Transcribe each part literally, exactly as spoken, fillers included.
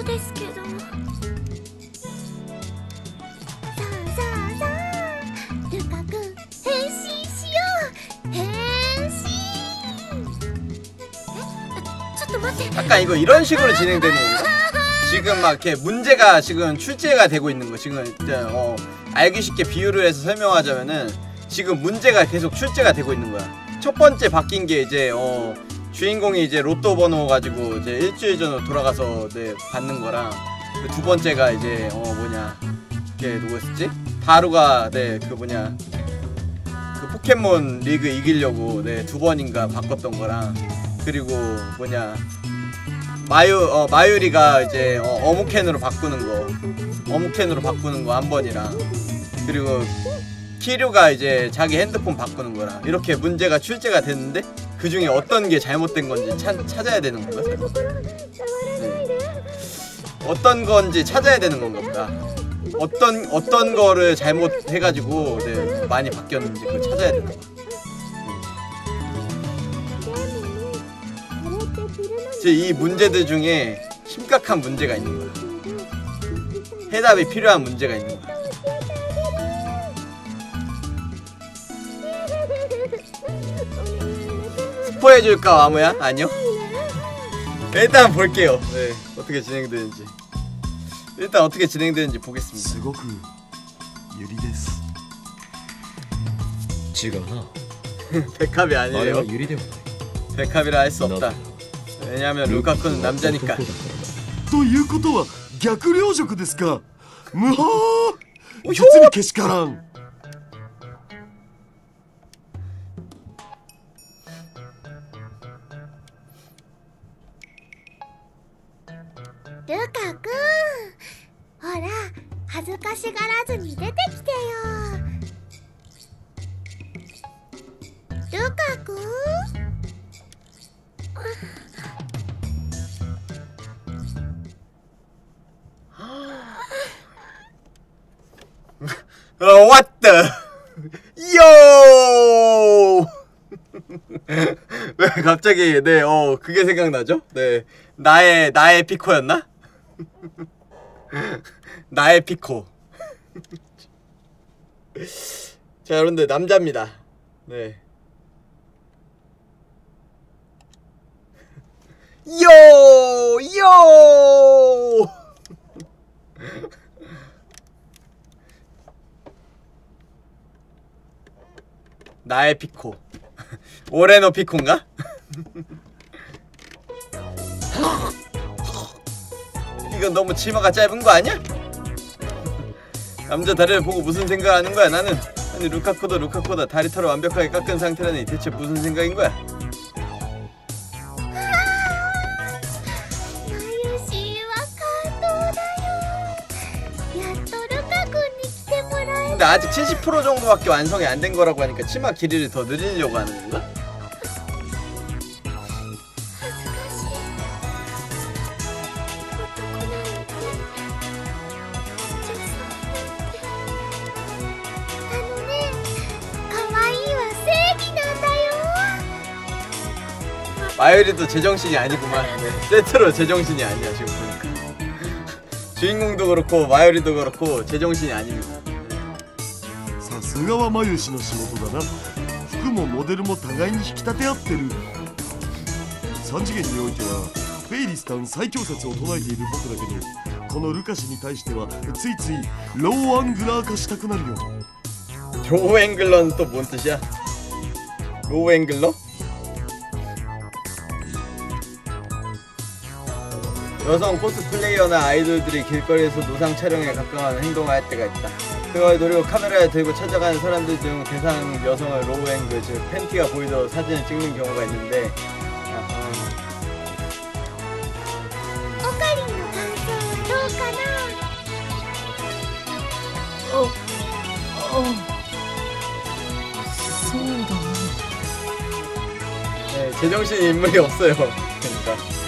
ですけど。さあさあさあ、ルカ君変身しよう。変身。え、ちょっと待って。 약간 이거 이런 식으로 진행되는 건가? 지금 막 이렇게 문제가 지금 출제가 되고 있는 거. 지금 어, 알기 쉽게 비유를 해서 설명하자면은 지금 문제가 계속 출제가 되고 있는 거야. 첫 번째 바뀐 게 이제 어 주인공이 이제 로또 번호 가지고 이제 일주일 전으로 돌아가서 네, 받는 거랑 두 번째가 이제 어 뭐냐 걔 누구였었지? 다루가 네 그 뭐냐 그 포켓몬 리그 이기려고 네 두 번인가 바꿨던 거랑 그리고 뭐냐 마유 어 마유리가 이제 어, 어묵캔으로 바꾸는 거 어묵캔으로 바꾸는 거 한 번이랑 그리고 키류가 이제 자기 핸드폰 바꾸는 거랑 이렇게 문제가 출제가 됐는데 그 중에 어떤 게 잘못된 건지 차, 찾아야 되는 건가? 네. 어떤 건지 찾아야 되는 건가 보다. 어떤 어떤 거를 잘못해가지고 네, 많이 바뀌었는지 그걸 찾아야 되나 봐. 이제 이 문제들 중에 심각한 문제가 있는 거야. 해답이 필요한 문제가 있는 거야. 스포해줄까 와무야? 아니요? 일단 볼게요. 네, 어떻게 진행되는지. 일단 어떻게 진행되는지 보겠습니다. すごくユリです。違うな。 백합이 あれは 아니에요. ユリではない。 백합이라 할 수 없다. 왜냐하면 루카쿠는 남자니까. ということは逆領辱ですか。むはー。実にけしからん。 ルカ君、ほら恥ずかしがらずに出てきてよ。ルカ君。 어, what the? 요! 왜 갑자기 네, 어, 그게 생각나죠? 네. 나의 나의 피코였나? 나의 피코. 자, 여러분들 남자입니다. 네. 요! 요! 나의 피코. 올해노 피코인가? 이건 너무 치마가 짧은 거 아니야? 남자 다리를 보고 무슨 생각하는 거야 나는? 아니 루카코도 루카코다. 다리 털을 완벽하게 깎은 상태라니 대체 무슨 생각인 거야? 근데 아직 칠십 퍼센트 정도밖에 완성이 안 된 거라고 하니까 치마 길이를 더 늘리려고 하는 건가? 마요리도 제정신이 아니구만. 네, 세트로 제정신이 아니야 지금 보니까. 주인공도 그렇고 마요리도 그렇고 제정신이 아닙니다. さすがはマユシの仕事だな。服もモデルも互いに引き立て合ってる。三次元においてはフェイリスタン最強説を唱えている僕だけど、このルカシに対してはついついローアングラー化したくなるよ。 로우앵글러는 또 뭔 뜻이야? 로우앵글러? 여성 코스플레이어나 아이돌들이 길거리에서 노상 촬영에 각광하는 행동을 할 때가 있다. 그걸 노리고 카메라를 들고 찾아가는 사람들 중 대상 여성을 로우앵글, 즉 팬티가 보이도록 사진을 찍는 경우가 있는데 아하. 오카리의 감상은 어떠하나? 어, 어, 소다. 네, 제정신 인물이 없어요. 그러니까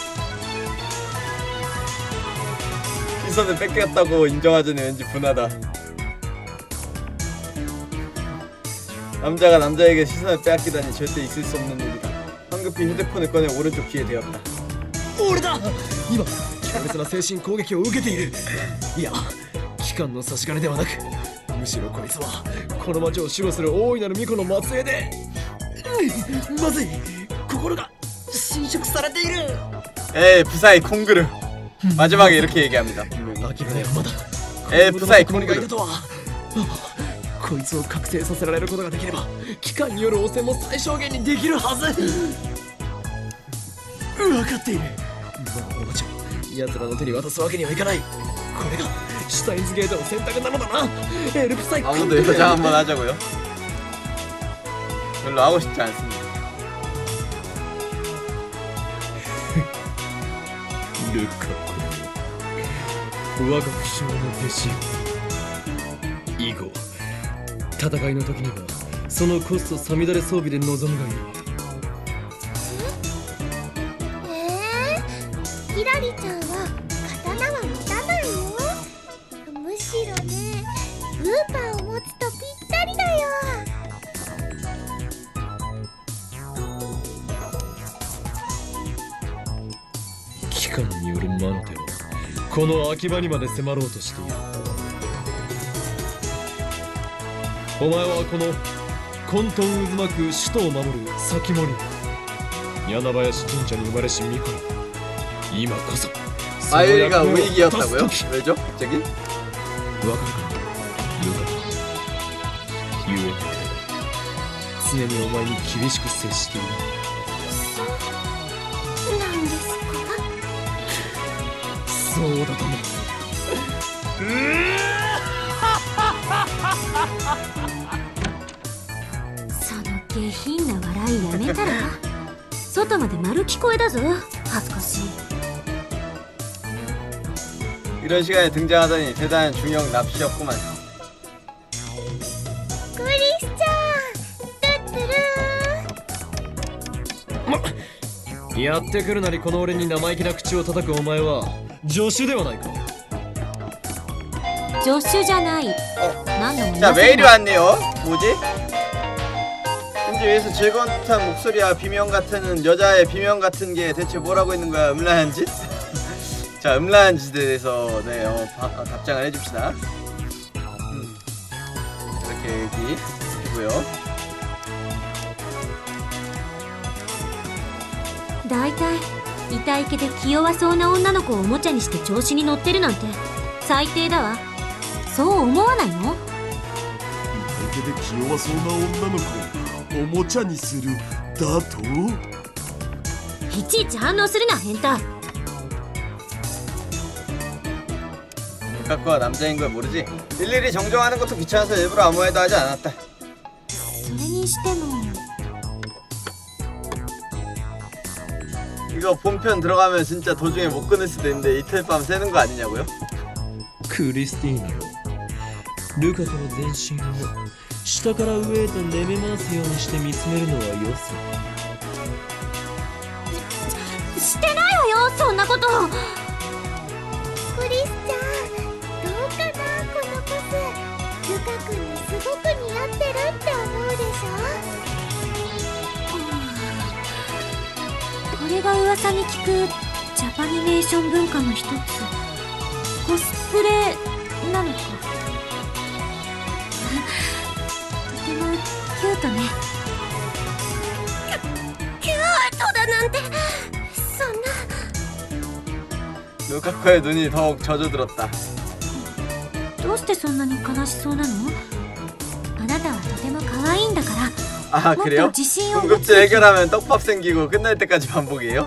시선을 뺏겼다고 인정하자니 왠지 분하다. 남자가 남자에게 시선을 빼앗기다니 절대 있을 수 없는 일이다. 황급히 휴대폰을 꺼내 오른쪽 귀에 대었다. 俺だ今強烈な精神攻撃を受けている。いや、機関の差し金ではなく、むしろこいつはこの町を守護する大いなる巫女の末裔で、うん、まずい、心が侵食されている。 에이 부사이 콩그르. 마지막에 이렇게 얘기합니다. 분명히. 秋葉はまだ 에이 부사이 この子がい 콩그르. たとは。あ、こいつを覚醒させられることができれば、機関による汚染も最小限にできるはず。分かっている。今のこの町を奴らの手に渡すわけにはいかない。これがシュタインズゲートの選択なのだな。エルプサイ 아무도 여장 한번 하자고요? 별로 하고 싶지 않습니다. ルカ子、我が不肖の弟子よ。以後戦いの時にはそのコストさみだれ装備で臨むがいい。 えー、ひらりちゃんは刀は持たないの？むしろね、ウーパーを持つとぴったりだよ。 機関による魔の手はこの秋葉にまで迫ろうとしている。お前はこの混沌渦巻く首都を守る先森、柳林神社に生まれし巫女よ。今こそその役 아유리가 目を果たす 우익이었다고요? 時。 왜죠? 갑자기? わかるか、ルカ。ゆえに常にお前に厳しく接している。 そうなんですか？ そうだとも。 その下品な笑いやめたら。外まで丸聞こえだぞ。恥ずかしい。 이런 시간에 등장하다니 대단한 중형 납시였구만. クリスチャン、トゥットゥルー。 やってくるなりこの俺に生意気な口を叩くお前は助手ではないか。 助手じゃない。何度も言 자 わせ 메일이 るな。 왔네요. 뭐지? 현재 위에서 즐거운 듯한 목소리와 비명 같은 여자의 비명 같은 게 대체 뭐라고 있는 거야? 음란한 짓? 자, 음란한 짓에 대해서 네, 어, 바, 어, 답장을 해줍시다. 음. 이렇게 얘기 해주고요. だいたい痛い気で気弱そうな女の子をおもちゃにして調子に乗ってるなんて最低だわ。そう思わないの？ 相手で気弱そうな女の子をおもちゃにするだと？ いちいち反応するな、変態。 루카쿠가 남자인 걸 모르지? 일일이 정정하는 것도 귀찮아서 일부러 아무 말도 하지 않았다. それにしても 이거 본편 들어가면 진짜 도중에 못 끊을 수도 있는데 이틀 밤 새는 거 아니냐고요? クリスティーナよ、ルカ子の全身を下から上へと寝め回すようにして見つめるのはよせ。 してないわよ、そんなこと。 クリスチャン、どうかな、このポス。ルカ君にすごく似合ってるって思うでしょ？ これが噂に聞くジャパニメーション文化の一つ、コスプレなのか。とてもキュートね。 キュートだなんて、そんな。 루카쿠의 눈이 더욱 젖어들었다. どうしてそんなに悲しそうなの？あなたはとても可愛いんだから。 아 그래요? 궁금증 해결하면 떡밥 생기고 끝날 때까지 반복이에요?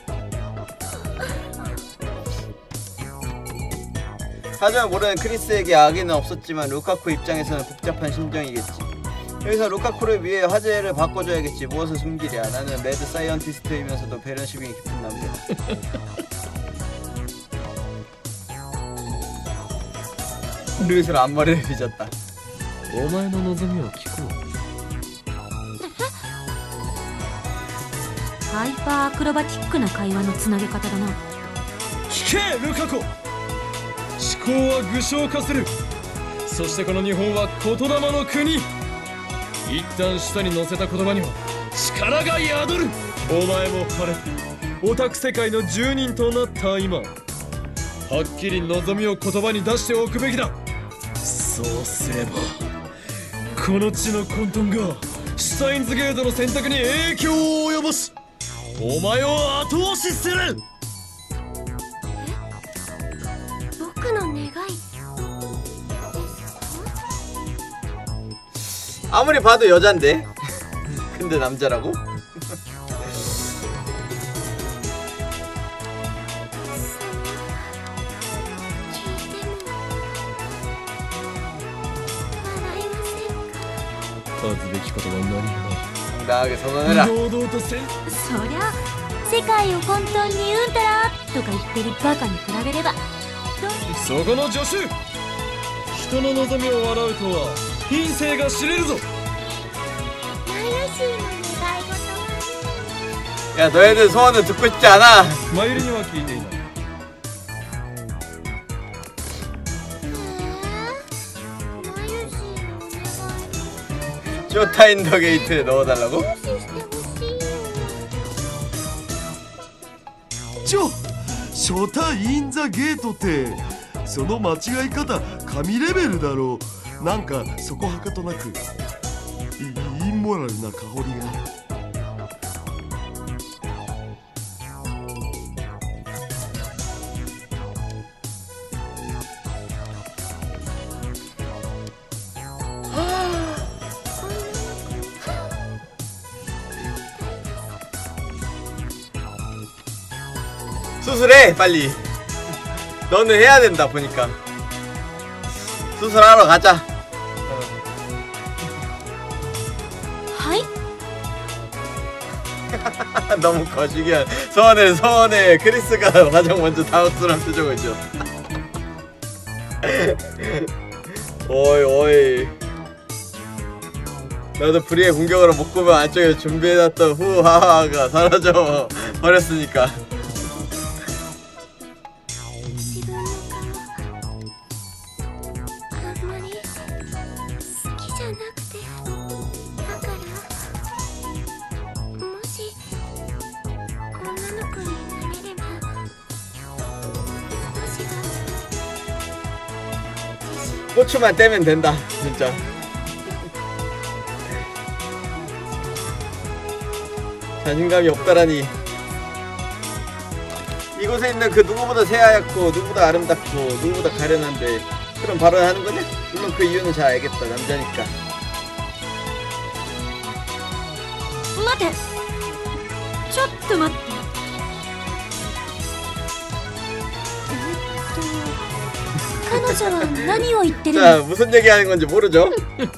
하지만 모르는 크리스에게 악의는 없었지만 루카쿠 입장에서는 복잡한 심정이겠지. 여기서 루카쿠를 위해 화제를 바꿔줘야겠지. 무엇을 숨기랴. 나는 매드 사이언티스트이면서도 배려심이 깊은 남자. 루이스로 앞머리를 빚었다. お前の望みを聞こう。 ハイパーアクロバティックな会話のつなげ方だな。 聞けルカ子、思考は具象化する。そしてこの日本は言霊の国。一旦舌に乗せた言葉には力が宿る。お前も晴れてオタク世界の住人となった今、 はっきり望みを言葉に出しておくべきだ。そうすればこの地の混沌がシュタインズゲートの選択に影響を及ぼし、お前を後押しする。 僕の願いですか？ 아무리 봐도 여잔데. 근데 남자라고? 恥ずべきことは何もない。 당당하게 선언해라. 堂々とせん。 そりゃ世界を混沌にうんたらとか言ってるバカに比べれば。 そこの助手、人の望みを笑うとは品性が知れるぞ。 マユシーの願い事は 야 너희들 소원은 듣고 싶지 않아. マユリには聞いていない。 マユシーの願い 쇼타인더 게이트에 넣어달라고? 無視してほしいよ。 ちょショタインザゲートってその間違い方神レベルだろう。なんかそこはかとなくイインモラルな香りが。 수술해 빨리. 너는 해야 된다 보니까. 수술하러 가자. はい。 너무 거시기한. 소원을 소원에 크리스가 가장 먼저 당혹스러운 표정을 지었. 오이 오이. 나도 불의의 공격으로 목구멍 안쪽에 준비해놨던 후하하가 사라져 버렸으니까. 自分の顔あんまり好きじゃなくて、だからもし女の子になれれば少しは自信 고추만 떼면 된다 진짜. 자신감이 없다라니. 이곳에 있는 그 누구보다 새하얗고 누구보다 아름답고 누구보다 가련한데 그럼 발언하는 거냐? 물론 그 이유는 잘 알겠다. 남자니까. 待て、ちょっと待って。えっと彼女は何を言ってる 자 の？ 무슨 얘기하는 건지 모르죠?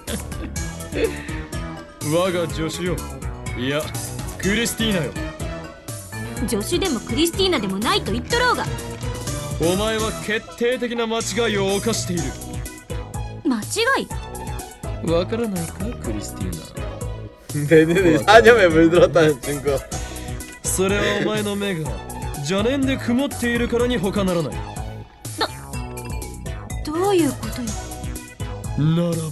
我が助手よ。いやクリスティーナよ。 助手でもクリスティーナでもないと言っとろうが。 お前は決定的な間違いを犯している。 間違い？ わからないかクリスティー 내 눈에 사념에 물들었다는 증거. ナ。それはお前の目が邪念で曇っているからに他ならない。 どういうことよ。 ならば教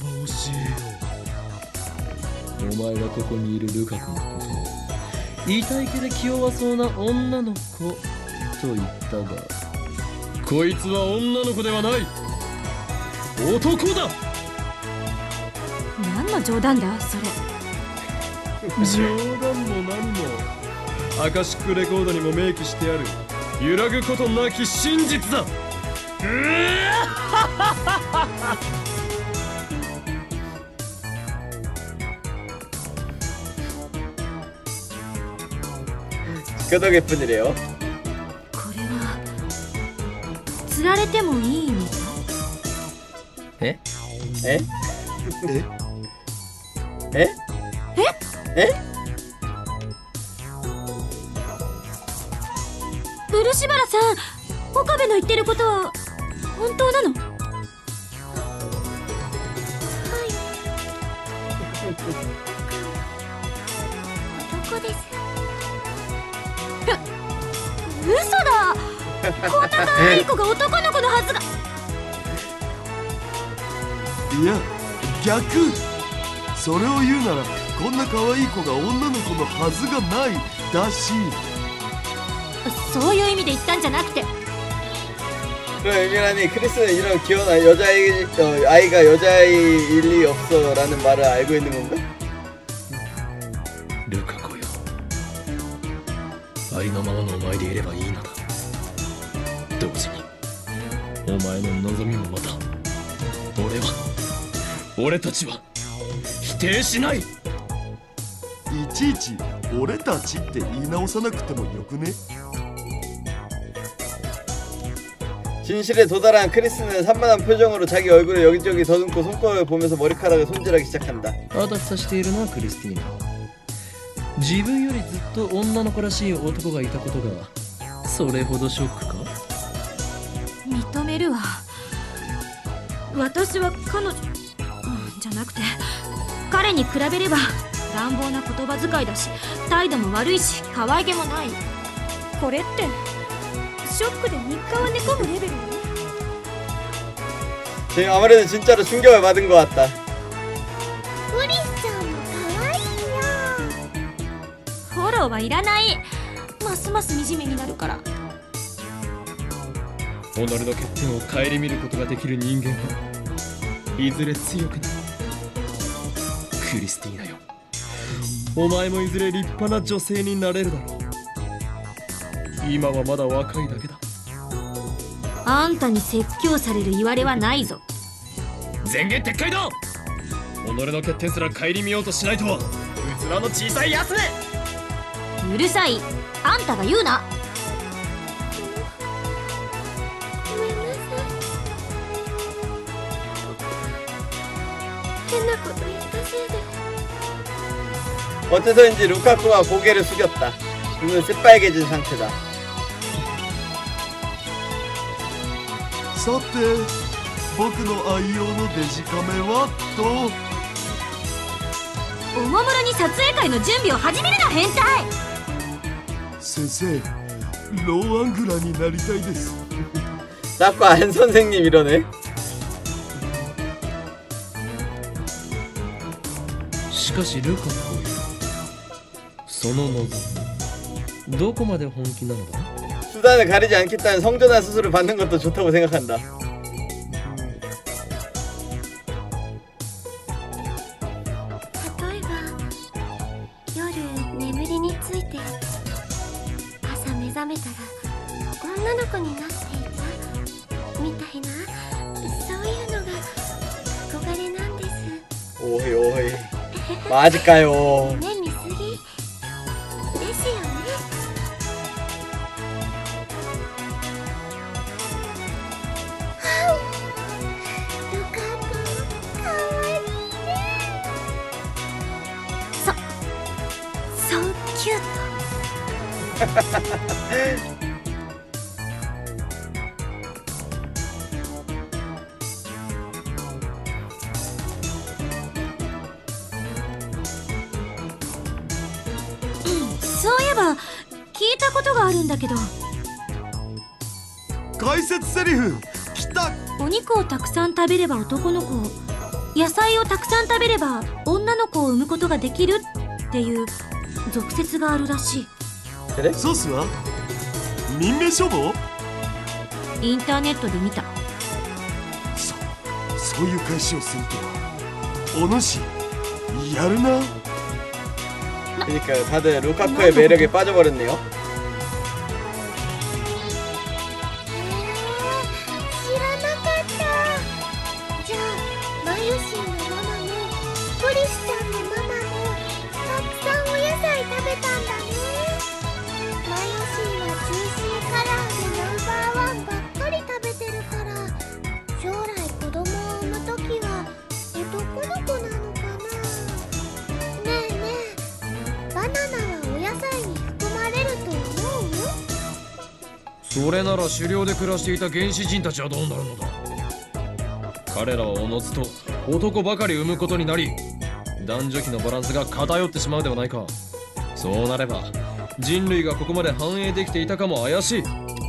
えよう。お前はここにいるルカ子のことを痛い毛で気弱そうな女の子と言ったが、こいつは女の子ではない、男だ。 何の冗談だそれ。 冗談も何もアカシックレコードにも明記してある揺らぐことなき真実だ。う 끄덕 예쁜이래요. これは釣られてもいいみたい。 え 에? え 에? 에? 에? 漆原さん、岡部の言ってることは本当なの？ はい男です。 嘘だ。こんな可愛い子が男の子のはずが。 いや逆。それを言うならこんな可愛い子が女の子のはずがないだし。 そういう意味で言ったんじゃなくて、 그럼 의미라니 크리스는 이런 귀여운 아이, 여자아이, 어, 아이가 여자아이일 리 없어 라는 말을 알고 있는 건가? ルカ子よ、ありのままのお前でいればいいのだ。同時にお前の望みもまた俺は俺たちは否定しない。 いちいち俺たちって言い直さなくてもよくね。 진실에 도달한 크리스는 산만한 표정으로 자기 얼굴을 여기저기 더듬고 손가락을 보면서 머리카락을 손질하기 시작한다. あたふたしているなクリスティーナ。自分よりずっと女の子らしい男がいたことがそれほどショックか。 認めるわ。私は彼女、うん、じゃなくて彼に比べれば乱暴な言葉遣いだし態度も悪いし可愛げもない。これってショックで日課は寝込むレベルよ。 지금 아무래도 진짜로 충격을 받은 것 같다. クリスちゃんも可愛いよ。 フォローはいらない。ますます惨めになるから。 己の欠点を顧みることができる人間はいずれ強くなる。クリスティーナよ、お前もいずれ立派な女性になれるだろう。今はまだ若いだけだ。 あんたに説教される言われはないぞ。 前言撤回だ。己の欠点すら顧みようとしないとは器の小さいやつめ。 うるさい。あんたが言うな。 ごめんなさい。変なこと言ったせいで。 어째서인지 루카쿠가 고개를 숙였다. 눈은 새빨개진 상태다. さて僕の愛用のデジカメはと。 おもむろに撮影会の準備を始めるな変態。 先生ローアングラーになりたいです。 자꾸 안 선생님 이러네. しかしルカ子よ、その望みどこまで本気なのだ。 수단을 가리지 않겠다는 성전환 수술을 받는 것도 좋다고 생각한다. 例えば夜眠りについて朝目覚めたら女の子になっていたみたいな、そういうのが憧れなんです。 오이 오이 맞을까요? ね、見すぎですよね。ルカ君かわいいね。 そうキュート。そういえば聞いたことがあるんだけど、 解説セリフきた。 お肉をたくさん食べれば男の子を、野菜をたくさん食べれば女の子を産むことができるっていう俗説があるらしい。 ソースは民命処方。 インターネットで見た。 そそういう返しをするとはお主やるな。 그러니까 다들 루카쿠의 매력에 빠져버렸네요. へえ、知らなかった。じゃあマユシンのママもクリスちゃんのママもたくさんお野菜食べたんだね。マユシンはジューシーカラーでナンバーワンばっかり食べてるから、将来子供を産むときは男の子なのかな。ねえねえ、バナナはお野菜に含まれると思う？ それなら狩猟で暮らしていた原始人たちはどうなるのだ。彼らはおのずと男ばかり産むことになり、男女比のバランスが偏ってしまうではないか。そうなれば人類がここまで繁栄できていたかも怪しい。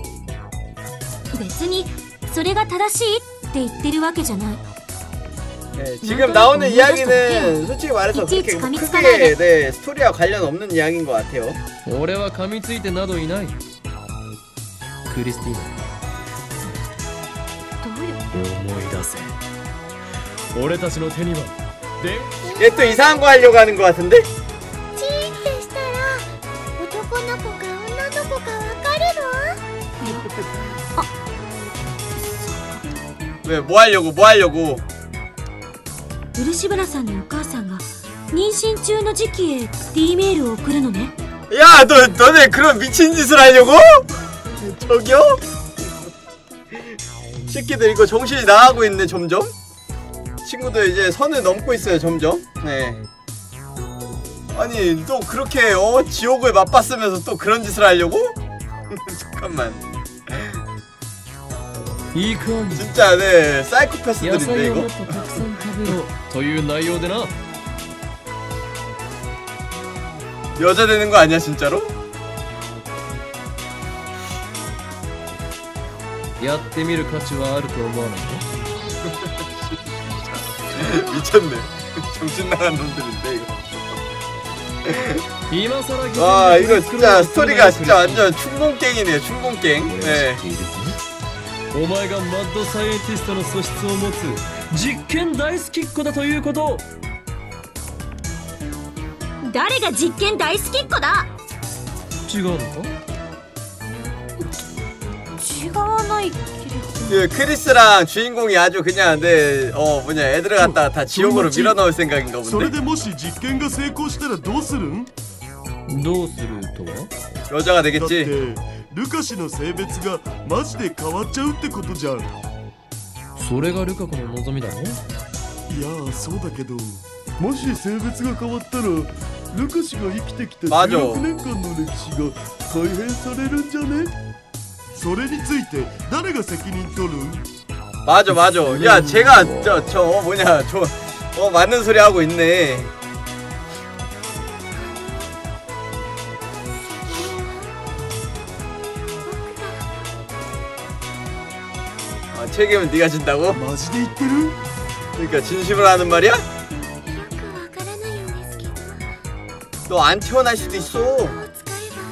別にそれが正しいって言ってるわけじゃない。 네, 지금 나오는 이야기는 솔직히 말해서 그렇게 뭐 크게 네, 스토리와 관련 없는 이야기인 것 같아요. 俺は噛みついてなどいない。クリスティーナ、 どういう思い出せ俺たちの手にはで 얘 또 이상한 거 하려고 하는 거 같은데? チーってしたら男の子か女の子かわかるの？ 왜 뭐 하려고 뭐 하려고? 漆原さんのお母さんが妊娠中の時期へ D メールを送るのね。 야, 너 너네 그런 미친 짓을 하려고? 저기요? 새끼들 이거 정신이 나가고 있네 점점. 친구들 이제 선을 넘고 있어요 점점. 네. 아니 또 그렇게 어 지옥을 맛봤으면서 또 그런 짓을 하려고? 잠깐만. いい感じ 진짜 네 野 사이코패스들인데 菜をも 이거. っとたくさん食べろという内容でな 여자 되는 거 아니야 진짜로? やってみる価値はあると思わない 미쳤네. 정신 나간 놈들인데 이거. 今さら 와 이거 진짜 스토리가 진짜 완전 춘봉깽이네요 춘봉깽. 네. お前がマッドサイエンティストの素質を持つ実験大好きっ子だということ。 誰が実験大好きっ子だ。 違うのか。 違わないけれど。 그 크리스랑 주인공이 아주 그냥 네 어 뭐냐 애들을 갖다가 다 지옥으로 밀어넣을 생각인가 それ 본데. でもし実験が成功したらどうするん？ どうするとは？ 여자가 だっ 되겠지. てルカ氏の性別がマジで変わっちゃうってことじゃん。いそれがルカ子の望みだろ。 やーそうだけど、もし性別が変わったらルカ氏が生きてきたじゅうろくねんかんの歴史が改変されるんじゃね？それについて誰が責任取る？ 맞아 맞아. 야 제가 저 저 뭐냐 저 어 맞는 소리 하고 있네. 아 책임은 네가 진다고? マジで言ってる？ 그러니까 진심으로 하는 말이야? よくわからないんですけど、 너 안 태어날 수도 있어. を使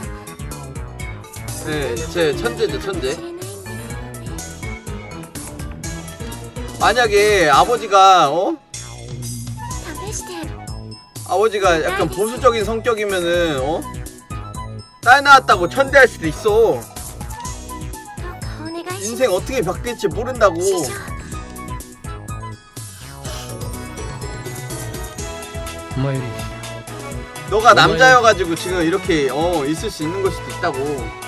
えば 네, 제 천재죠 천재. 知れないんですよね。 만약에 아버지가 어? 試して 아버지가 약간 보수적인 성격이면은 어? 딸 낳았다고 천대할 수도 있어. どうかお願いします。 인생 어떻게 바뀔지 모른다고. 師匠、 マユリ 너가 남자여가지고 지금 이렇게 어 있을 수 있는 걸 수도 있다고.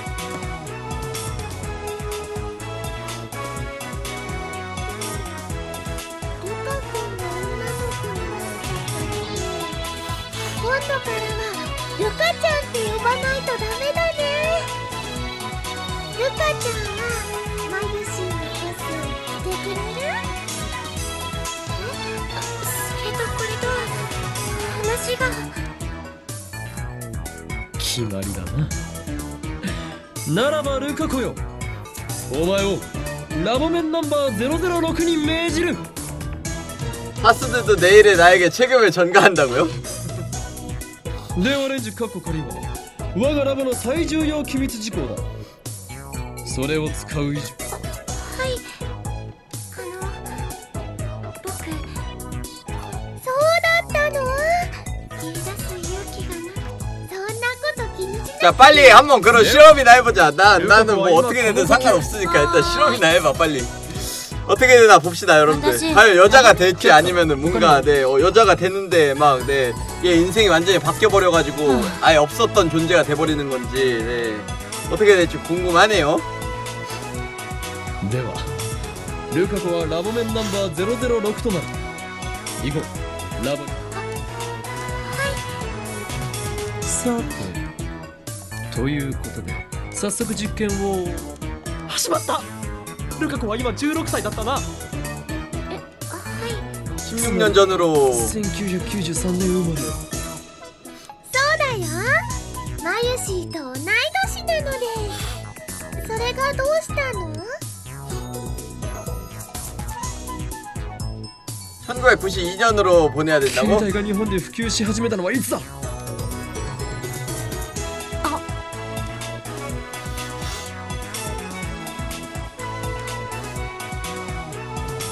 ルカ君が女の子になっちゃったので、今度からはルカちゃんって呼ばないとダメだね。ルカちゃんはマユシーのパスを着てくれる？え？あ、それとこれと話が。 決まりだな。ならばルカ子よ、お前をラボメンナンバーゼロゼロろくに命じる。 하스들도 내일에 나에게 책임을 전가한다고요? 電話レンジカッコ仮は我がラボの最重要機密事項だ。それを使う以上、 はい、あの僕そうだったの？言い出す勇気がなく、そんなこと気にしない。 자 빨리 한번 그런 실험이나 해보자. 난 나는 뭐 어떻게 되든 상관없으니까 일단 실험이나 해봐 빨리. 어떻게 되나 봅시다 여러분들. 과연 여자가 될지 아니면은 뭔가 네 어, 여자가 되는데 막 네 얘 인생이 완전히 바뀌어버려가지고 아예 없었던 존재가 돼버리는 건지 네 어떻게 될지 궁금하네요. ではルカ子はラボメンナンバーゼロゼロろくとなる。以後ラボに。さてということで早速実験を。始まった。ルカ子は今じゅうろくさいだったな。 え、あ、はい。 십육 년 전으로 せんきゅうひゃくきゅうじゅうさんねん生まれ。 そうだよ。マユシーと同い年なので。それがどうしたの？ 천구백구십이 년으로 보내야 携 된다고? 帯が日本で普及し始めたのはいつだ。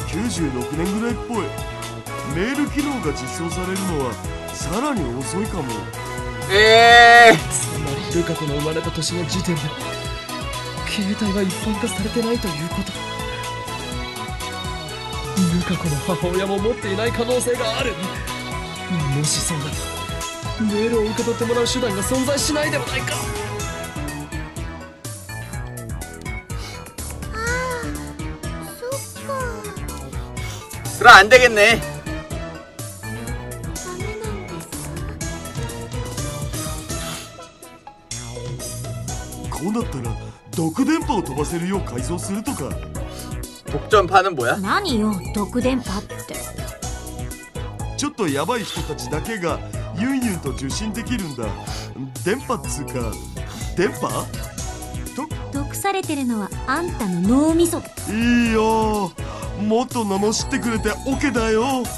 きゅうじゅうろくねんぐらいっぽい。メール機能が実装されるのはさらに遅いかも。 ええつまりルカ子の生まれた年の時点で携帯は一般化されてないということ。ルカ子の母親も持っていない可能性がある。もしそうならメールを受け取ってもらう手段が存在しないではないか。 ああ、そっか。 그럼 안 되겠네. ダメなんですか？ こうなったら毒電波を飛ばせるよう改造するとか。 독전파는 뭐야? 何よ毒電波って。 ちょっとヤバい人たちだけがユンユンと受信できるんだ。電波っつうか電波と。 毒されてるのはあんたの脳みそ。 いいよ、もっと罵ってくれて OK だよ。 だったらだ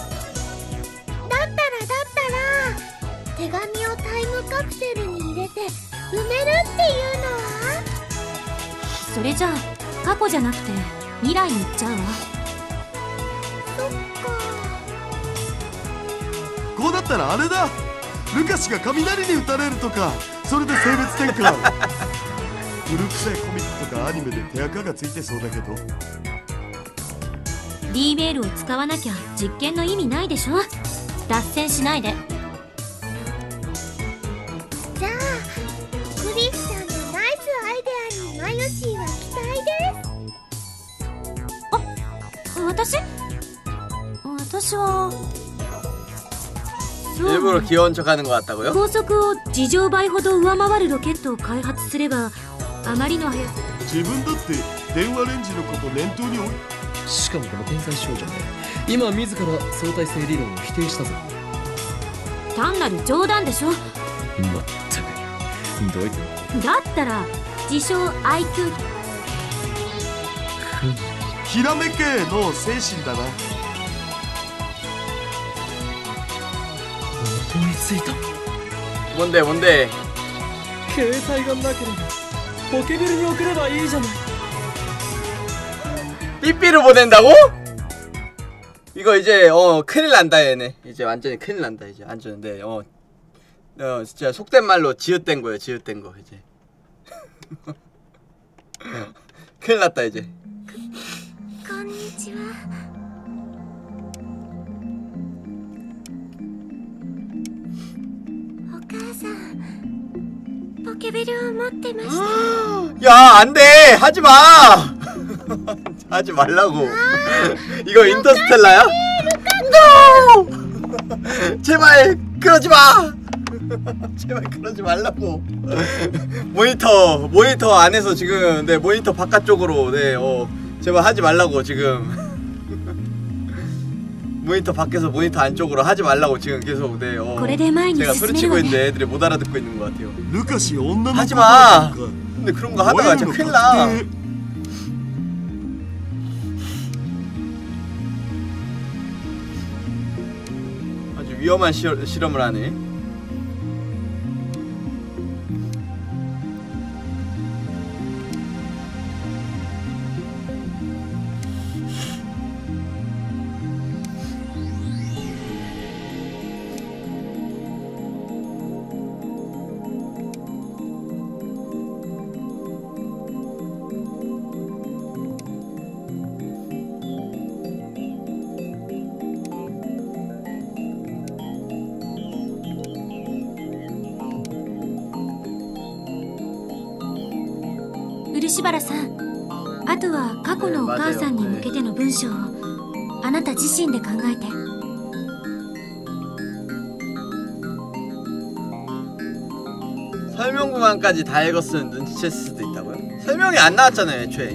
ったら手紙をタイムカプセルに入れて埋めるっていうのは？ それじゃあ過去じゃなくて未来に行っちゃうわ。 そっか。 こうだったらあれだ、ルカシが雷に打たれるとか、それで性別転換。古臭いコミックとかアニメで手垢がついてそうだけど。 D メールを使わなきゃ実験の意味ないでしょ。脱線しないで。 じゃあクリスさんのナイスアイデアにマヨシーは期待です。 私私は 일부러 귀여운 척하는 것 같다고요? 高速を自乗倍ほど上回るロケットを開発すればあまりの速さ。 自分だって電話レンジのこと念頭に置い。 しかもこの天才少女ね、今自ら相対性理論を否定したぞ。 単なる冗談でしょ。 まったくどいつも。 だったら自称 アイキュー。 ひらめけの精神だな。 思いついた。 뭔데 뭔데? 携帯がなければポケベルに送ればいいじゃない。 삐삐를 보낸다고? 이거 이제 어 큰일 난다 얘네. 이제 완전히 큰일 난다 이제 안 주는데 어, 어 진짜 속된 말로 지읒된 거예요. 지읒된 거 이제. 큰일 났다 이제. こんにちは。お母さん、ポケベルを持ってました。 야 안돼 하지마. 하지 말라고. 이거 인터스텔라야? No! 제발 그러지 마. 제발 그러지 말라고. 모니터 모니터 안에서 지금 네 모니터 바깥쪽으로 네 어 제발 하지 말라고 지금. 모니터 밖에서 모니터 안쪽으로 하지 말라고 지금 계속 네 어 제가 소리치고 있는데 애들이 못 알아듣고 있는 것 같아요. 루카시 언나 하지 마. 근데 그런 거 하다가 진짜 큰일 나. 아주 위험한 시, 실험을 하네. 漆原さん、あとは過去のお母さんに向けての文章をあなた自身で考えて。 설명구간까지 다 읽었으면 눈치챘을 수도 있다고요? 설명이 안 나왔잖아요 애초에.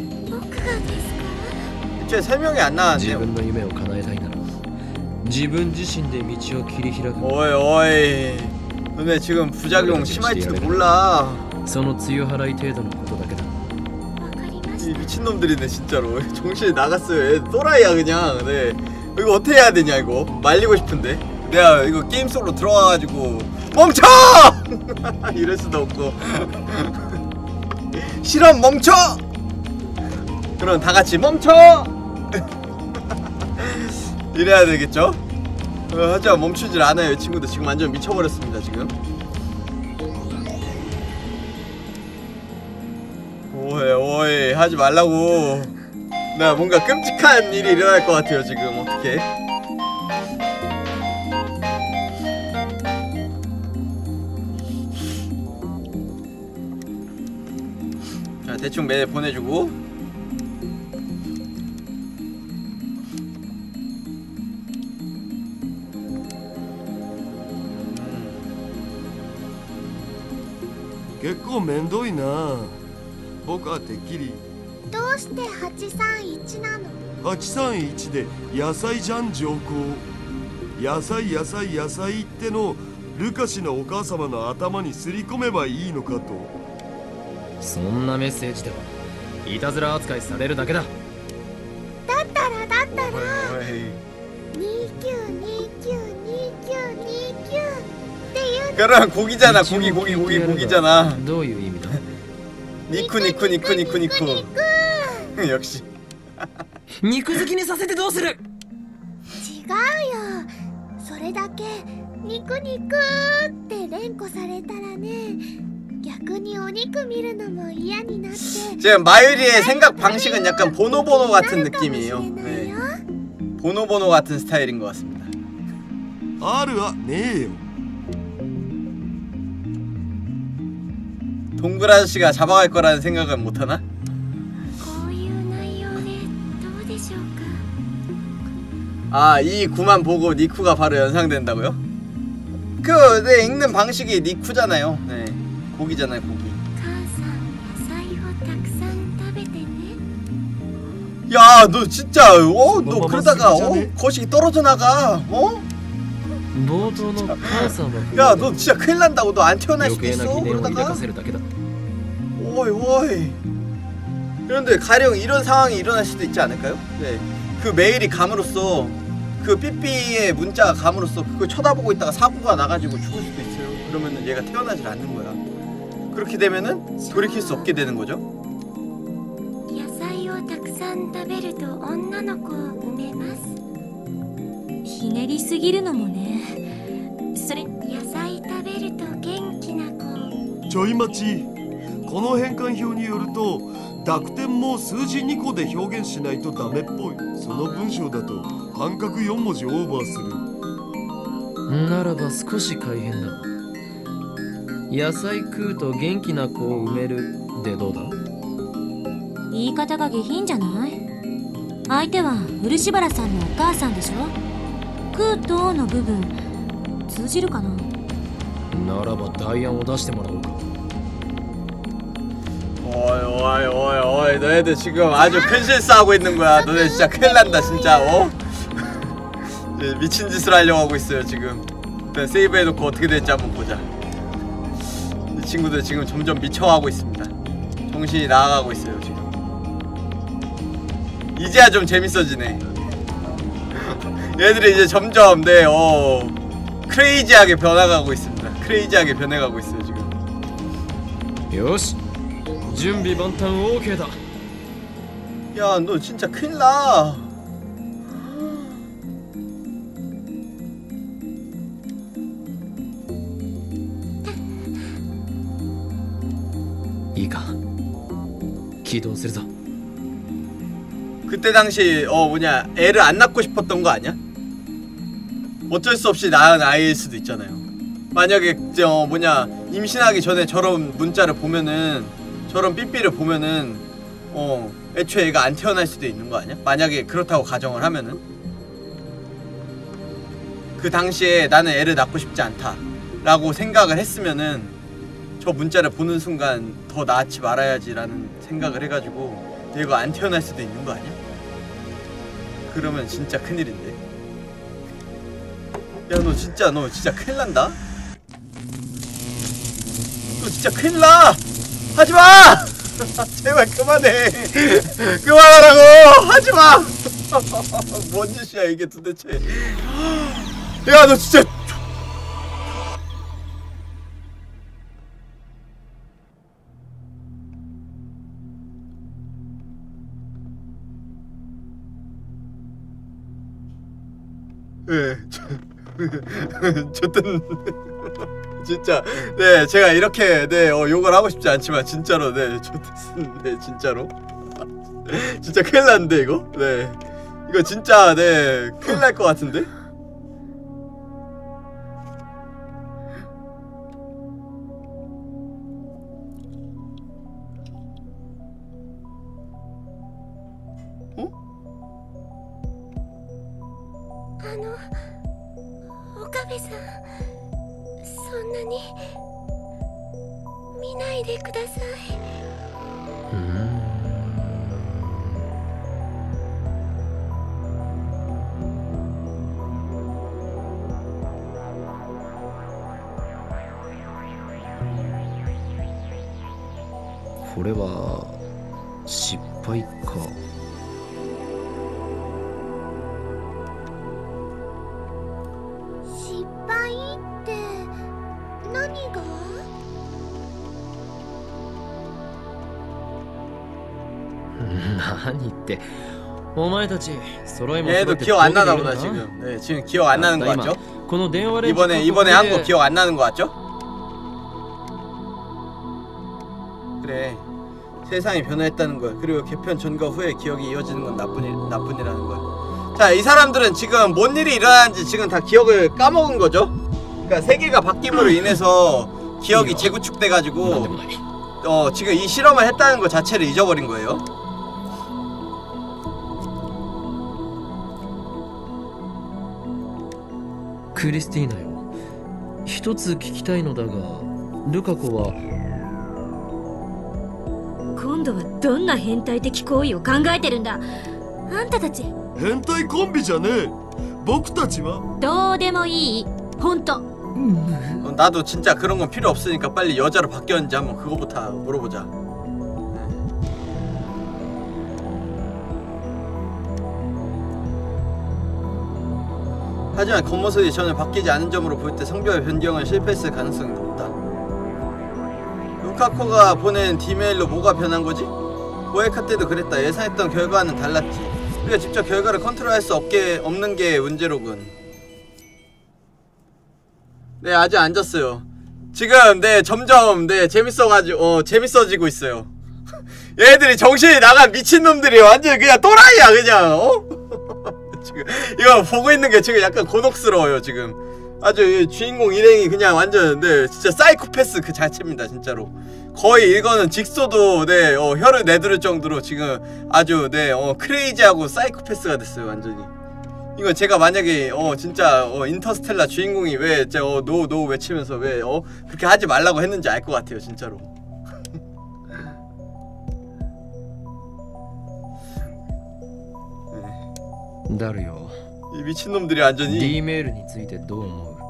애초에 설명이 안 나왔네요. 自分の夢を叶えたいなら自分自身で道を切り開く。 어이 어이 너네 지금 부작용 심할지도 몰라. その強払い程度のことだけだ。 이 미친놈들이네 진짜로. 정신이 나갔어요. 얘 또라이야 그냥. 네 이거 어떻게 해야 되냐 이거. 말리고 싶은데 내가 이거 게임 속으로 들어와가지고 멈춰! 이럴 수도 없고. 실험 멈춰! 그럼 다 같이 멈춰! 이래야 되겠죠? 어, 하지만 멈추질 않아요. 이 친구도 지금 완전 미쳐버렸습니다 지금. 오해 오해 하지 말라고. 나 뭔가 끔찍한 일이 일어날 것 같아요 지금. 어떡해. 자 대충 메일 보내주고. 結構面倒いな。僕はてっきりどうしてはちさんいちなの？ はちさんいちで野菜じゃん上皇。野菜野菜野菜ってのルカシのお母様の頭にすり込めばいいのかと。 そんなメッセージではいたずら扱いされるだけだ。 だったらだったら 오이. にきゅうにきゅうにきゅうにきゅうっていう 그럼 고기잖아. 고기 고기 고기 고기잖아. どういう意味だ。 니쿠 니쿠 니쿠 니쿠 니쿠. 역시. 肉好きにさせてどうする。 違うよ。それだけ肉肉って連呼されたらね、逆にお肉見るのも嫌になって。 지금 마유리의 생각 방식은 약간 보노보노 같은 느낌이에요. 네. 보노보노 같은 스타일인 것 같습니다. あるわねえよ。 동글 아저씨가 잡아갈 거라는 생각은 못하나? こういう内容でどうでしょうか。 아, 이 구만 보고 니쿠가 바로 연상된다고요? 그, 네, 읽는 방식이 니쿠잖아요. 네, 고기잖아요, 고기. 母さん野菜をたくさん食べてね。 야, 너 진짜, 어? 너 그러다가, 어? 거시기 떨어져 나가, 어? 冒頭の母さんは 야, 너 진짜 큰일 난다고. 너 안 태어날 余 수도 計な 있어, 疑念を抱か 그러다가. せるだけだ。 오이, 오이. 그런데 가령 이런 상황이 일어날 수도 있지 않을까요? 네. 그 메일이 감으로써, 그 삐삐의 문자가 감으로써 그걸 쳐다보고 있다가 사고가 나가지고 죽을 수도 있어요. 그러면은 얘가 태어나질 않는 거야. 그렇게 되면은 돌이킬 수 없게 되는 거죠. 野菜をたくさん食べると女の子を産めます。 ひねりすぎるのもね。それ野菜食べると元気な子。 ちょい待ち。この変換表によると濁点も数字にこで表現しないとダメっぽい。その文章だと半角よん文字オーバーする。 ならば少し改変だ。野菜食うと元気な子を産めるでどうだ。 言い方が下品じゃない？相手は漆原さんのお母さんでしょ。食うとの部分通じるかな。 ならば代案を出してもらおうか。 오이 오이 오이 오이 너네들 지금 아주 큰 실수하고 있는 거야. 너네 진짜 큰일 난다 진짜. 어? 네, 미친 짓을 하려고 하고 있어요 지금. 일단 세이브 해놓고 어떻게 될지 한번 보자. 이 친구들 지금 점점 미쳐가고 있습니다. 정신이 나아가고 있어요 지금. 이제야 좀 재밌어지네. 얘들이 이제 점점 네, 어 크레이지하게 변해가고 있습니다. 크레이지하게 변해가고 있어요 지금. よし、準備万端 OK だ。 야, 너 진짜 큰일 나. いいか、起動するぞ。 그때 당시 어 뭐냐 애를 안 낳고 싶었던 거 아니야? 어쩔 수 없이 낳은 아이일 수도 있잖아요. 만약에 저 뭐냐 임신하기 전에 저런 문자를 보면은 저런 삐삐를 보면은 어 애초에 애가 안 태어날 수도 있는 거 아니야? 만약에 그렇다고 가정을 하면은 그 당시에 나는 애를 낳고 싶지 않다 라고 생각을 했으면은 저 문자를 보는 순간 더 낳지 말아야지 라는 생각을 해가지고 얘가 안 태어날 수도 있는 거 아니야? 그러면 진짜 큰일인데. 야, 너 진짜 너 진짜 큰일 난다. 너 진짜 큰일 나. 하지 마. 제발 그만해. 그만하라고. 하지 마. 뭔 짓이야 이게 도대체. 야, 너 진짜. 네, 저든 진짜 네 제가 이렇게 네 어, 욕을 하고 싶지 않지만 진짜로 네 저든 네 진짜로 진짜 큰일 났는데 이거 네 이거 진짜 네 큰일 날 것 같은데. 어? あの岡部さん、そんなに見ないでください。 これは失敗か。 失敗って何が？ 何ってお前たち揃いも 얘도 기억 안 나나 보다 지금. 네, 지금 기억 안 나는 거 같죠? 이번에 이번에 한 거 기억 안 나는 거 같죠? 그래. 세상이 변화했다는 걸. 그리고 개편 전과 후에 기억이 이어지는 건 나뿐이 나뿐이라는 걸. 자, 이 사람들은 지금 뭔 일이 일어났는지 지금 다 기억을 까먹은 거죠? 그러니까 세계가 바뀜으로 인해서 기억이 재구축돼 가지고 어, 지금 이 실험을 했다는 것 자체를 잊어버린 거예요. 크리스티나よ、一つ聞きたいのだが、ルカ子は今度はどんな変態的行為を考えてるんだ。あんたたち変態コンビじゃねえ。僕たちはどうでもいい。ほんと 어, 나도 진짜 그런 건 필요 없으니까 빨리 여자로 바뀌었는지 한번 그거부터 물어보자. 하지만 겉모습이 전혀 바뀌지 않은 점으로 볼 때 성별 변경은 실패했을 가능성이 높다. 루카코가 보낸 디메일로 뭐가 변한 거지? 모에카 때도 그랬다. 예상했던 결과는 달랐지. 우리가 직접 결과를 컨트롤할 수 없게, 없는 게 문제로군. 네, 아직 안 잤어요. 지금 네 점점 네 재밌어가지고 어 재밌어지고 있어요. 얘네들이 정신이 나간 미친놈들이 완전 그냥 또라이야 그냥. 어? 지금 이거 보고 있는 게 지금 약간 곤혹스러워요 지금. 아주 주인공 일행이 그냥 완전 네 진짜 사이코패스 그 자체입니다 진짜로. 거의 이거는 직소도 네 어, 혀를 내두를 정도로 지금 아주 네 어, 크레이지하고 사이코패스가 됐어요 완전히. 이거 제가 만약에 어 진짜 어 인터스텔라 주인공이 왜 제가 어 노 노 외치면서 왜 어 그렇게 하지 말라고 했는지 알 것 같아요 진짜로. 네. 다루요. 이 미친놈들이 완전히 Dメールについてどう思う？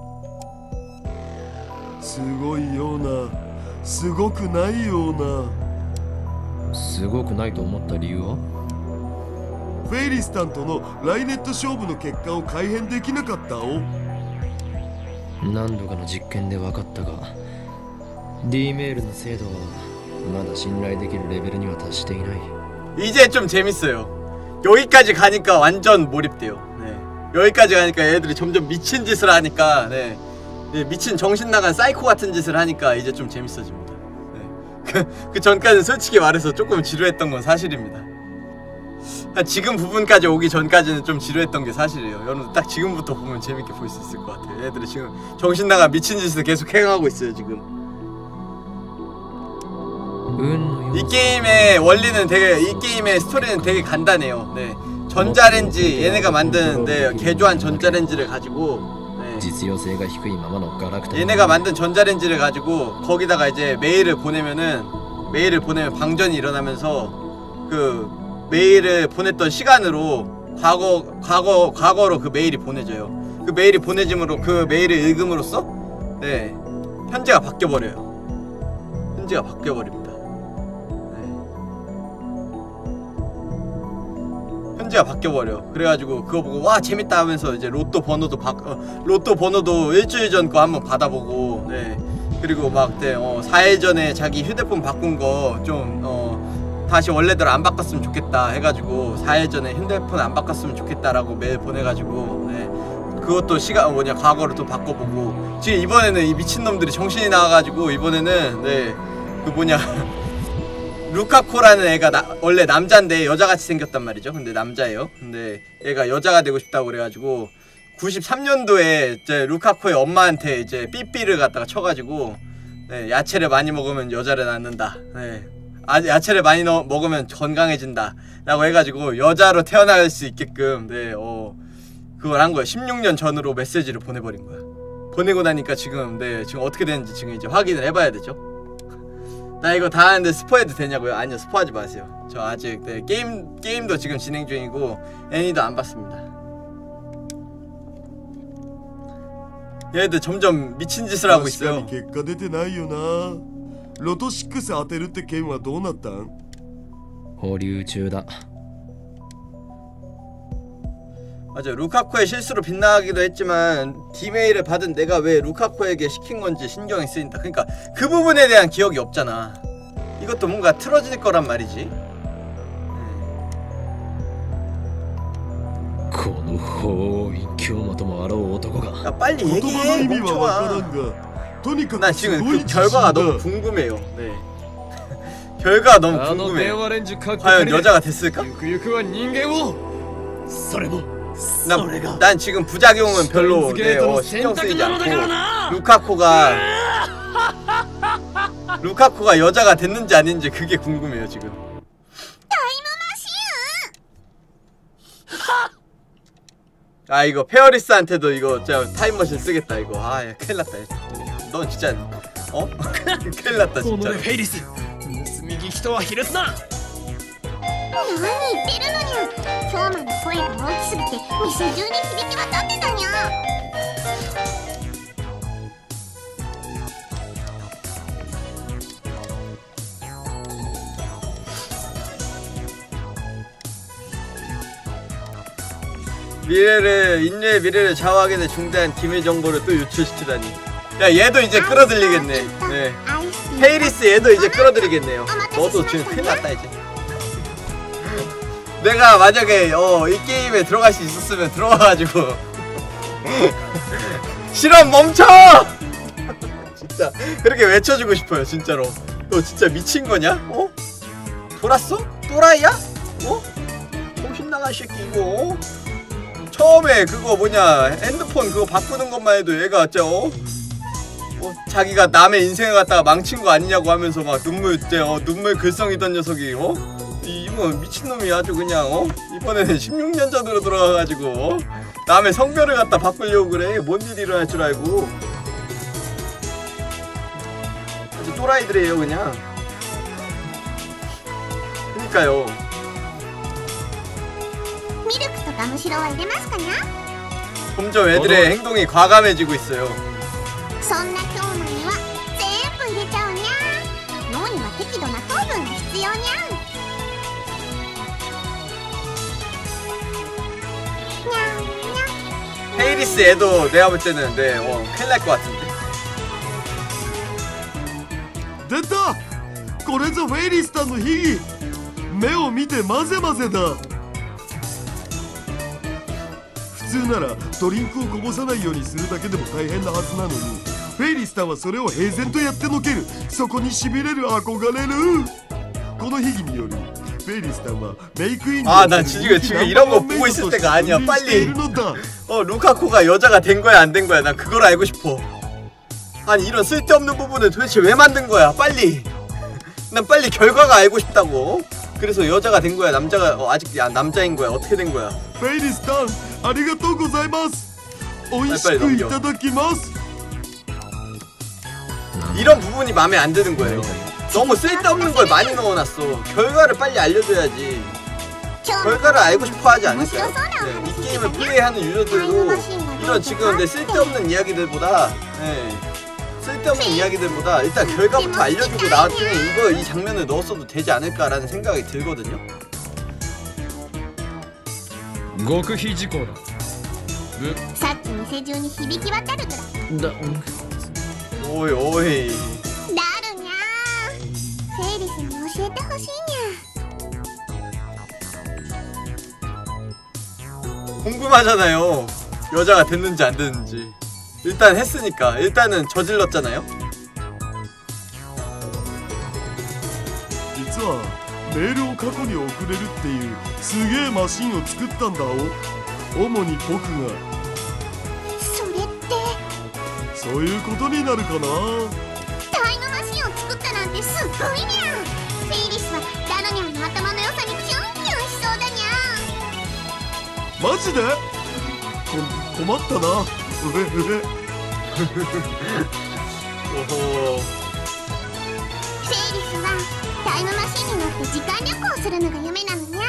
すごいような、すごくないような。 すごくないと思った理由は？ フェイリスタンとのライネット勝負の結果を改変できなかったを。 何度かの実験で分かったが Dメールの精度はまだ信頼できるレベルには達していない。 이제 좀 재밌어요. 여기까지 가니까 완전 몰입돼요. 네. 여기까지 가니까 얘들이 점점 미친 짓을 하니까 네. 네, 미친 정신 나간 사이코 같은 짓을 하니까 이제 좀 재밌어집니다. 네. 그, 그 전까지는 솔직히 말해서 조금 지루했던 건 사실입니다. 지금 부분까지 오기 전까지는 좀 지루했던 게 사실이에요. 여러분 딱 지금부터 보면 재밌게 볼 수 있을 것 같아요. 애들이 지금 정신나간 미친 짓을 계속 행하고 있어요 지금. 이 게임의 원리는 되게, 이 게임의 스토리는 되게 간단해요. 네. 전자레인지, 얘네가 만든 네, 개조한 전자레인지를 가지고 네. 얘네가 만든 전자레인지를 가지고 거기다가 이제 메일을 보내면은 메일을 보내면 방전이 일어나면서 그 메일을 보냈던 시간으로 과거 과거 과거로 그 메일이 보내져요. 그 메일이 보내짐으로 그 메일을 읽음으로써 네 현재가 바뀌어 버려요. 현재가 바뀌어 버립니다. 네. 현재가 바뀌어 버려. 그래가지고 그거 보고 와 재밌다 하면서 이제 로또 번호도 바 어, 로또 번호도 일주일 전 거 한번 받아보고 네 그리고 막 네, 어, 사 일 전에 자기 휴대폰 바꾼 거 좀 어. 다시 원래대로 안 바꿨으면 좋겠다 해가지고 사 일 전에 핸드폰 안 바꿨으면 좋겠다라고 메일 보내가지고 네. 그것도 시간 뭐냐 과거를 또 바꿔보고 지금 이번에는 이 미친놈들이 정신이 나와가지고 이번에는 네 그 뭐냐 루카코라는 애가 나, 원래 남자인데 여자같이 생겼단 말이죠. 근데 남자예요. 근데 얘가 여자가 되고 싶다고 그래가지고 구십삼 년도에 이제 루카코의 엄마한테 이제 삐삐를 갖다가 쳐가지고 네, 야채를 많이 먹으면 여자를 낳는다. 네. 아, 야채를 많이 넣, 먹으면 건강해진다. 라고 해가지고 여자로 태어날 수 있게끔 네, 어, 그걸 한 거야. 십육 년 전으로 메시지를 보내버린 거야. 보내고 나니까 지금 네, 지금 어떻게 되는지 지금 이제 확인을 해봐야 되죠. 나 이거 다 하는데 스포해도 되냐고요? 아니요, 스포하지 마세요. 저 아직 네, 게임, 게임도 지금 진행 중이고 애니도 안 봤습니다. 얘들 점점 미친 짓을 하고 있어요. 結果出てないよな。ロトシックス当てるって件はどうなったん？ 保留中だ。 맞아, 루카코의 실수로 빗나가기도 했지만 디메일을 받은 내가 왜 루카코에게 시킨 건지 신경이 쓰인다. 그러니까 그 부분에 대한 기억이 없잖아. 이것도 뭔가 틀어질 거란 말이지. この法院京本もあろう男が 야, 빨리 言葉の 얘기해 意味はわから 멍청아. んが、とにか 나 くす 지금 ごい 그 自 결과가 信 너무 だ。 궁금해요. 네. 결과가 너무 あの 궁금해. 電話レンジかっこ 과연 仮で 여자가 됐을까? ゆくゆくは人間をそれも 난, それが 난 지금 부작용은 별로 네, 어, 신경 쓰이지 않고 루카코가 루카코가 여자가 됐는지 아닌지 그게 궁금해요 지금. 아 이거 페어리스한테도 이거 진짜 타임머신 쓰겠다 이거. 아 야, 큰일 났다. 넌 진짜 어? 큰일 났다 この 진짜. フェイリス盗み聞きとは卑劣な。 何言ってるのにゃ。京馬の声が大きすぎて店中に響き渡ってたにゃ。 미래를 인류의 미래를 좌우하게 될 중대한 기밀 정보를 또 유출시키다니. 야 얘도 이제 끌어들이겠네. 네. 페이리스 얘도 이제 끌어들이겠네요. 너도 지금 큰일 났다 이제. 내가 만약에 어, 이 게임에 들어갈 수 있었으면 들어가가지고 실험 멈춰! 진짜 그렇게 외쳐주고 싶어요 진짜로. 너 진짜 미친 거냐? 어? 돌았어? 또라이야? 어? 정신 나간 새끼 이거. 처음에 그거 뭐냐 핸드폰 그거 바꾸는 것만 해도 얘가 진짜 어? 어? 자기가 남의 인생을 갖다가 망친 거 아니냐고 하면서 막 눈물 진짜 어? 눈물 글썽이던 녀석이 어? 이, 이거 미친놈이 아주 그냥 어? 이번에는 십육 년 전으로 돌아가가지고 어? 남의 성별을 갖다 바꾸려고 그래. 뭔 일이 일어날 줄 알고. 아주 또라이들이에요 그냥. 그니까요. ミルクとかむしろは入れますかにゃ。 점점 애들의 행동이 과감해지고 있어요. そんな京馬には全部入れちゃうにゃ。脳には適度な糖分が必要にゃ。にゃんにゃ。 페이리스 애도 내가 볼 때는 네, 어, 큰일 날 것 같은데. 出た。これぞフェイリスタンの秘技。目を見て混ぜ混ぜだ。普通ならドリンクをこぼさないようにするだけでも大変なはずなのに、フェイリスタンはそれを平然とやってのける。そこにしびれる、憧れる。この秘技によりフェイリスタンはメイクイン 아, 나 지금 지금 이런 거 보고 있을 때가 아니야. 빨리. 어, 루카코가 여자가 된 거야, 안 된 거야? 난 그걸 알고 싶어. 아니, 이런 쓸데없는 부분을 도대체 왜 만든 거야? 빨리. 난 빨리 결과가 알고 싶다고. 그래서 여자가 된 거야, 남자가 어, 아직 야, 남자인 거야. 어떻게 된 거야? フェイリスタン、ありがとうございます。美味しくいただきます。 이런 부분이 마음에 안 드는 거예요. 너무 쓸데없는 걸 많이 넣어놨어. 결과를 빨리 알려줘야지. 결과를 알고 싶어 하지 않을까요? 네, 이 게임을 플레이하는 유저들도 이런 지금 내 쓸데없는 이야기들보다 네, 쓸데없는 이야기들보다 일단 결과부터 알려주고 나중에 이거 이 장면을 넣었어도 되지 않을까라는 생각이 들거든요. 極秘事項だ。 さっき店中に響き渡るぐらい。 だ 오이 오이. だるにゃ。フェイリスに教えてほしいにゃ。 궁금하잖아요. 여자가 됐는지 안 됐는지. 일단 했으니까. 일단은 저질렀잖아요. 実はメールを過去に送れるっていうすげえマシンを作ったんだお。主に僕が。 それってそういうことになるかな。 タイムマシンを作ったなんてすっごいにゃ。フェイリスはダノニャンの頭の良さにキュンキュンしそうだにゃ。 マジでこ困ったな。うえうえ。 おほフェイリスはタイムマシンに乗って時間旅行するのが夢なのにゃ。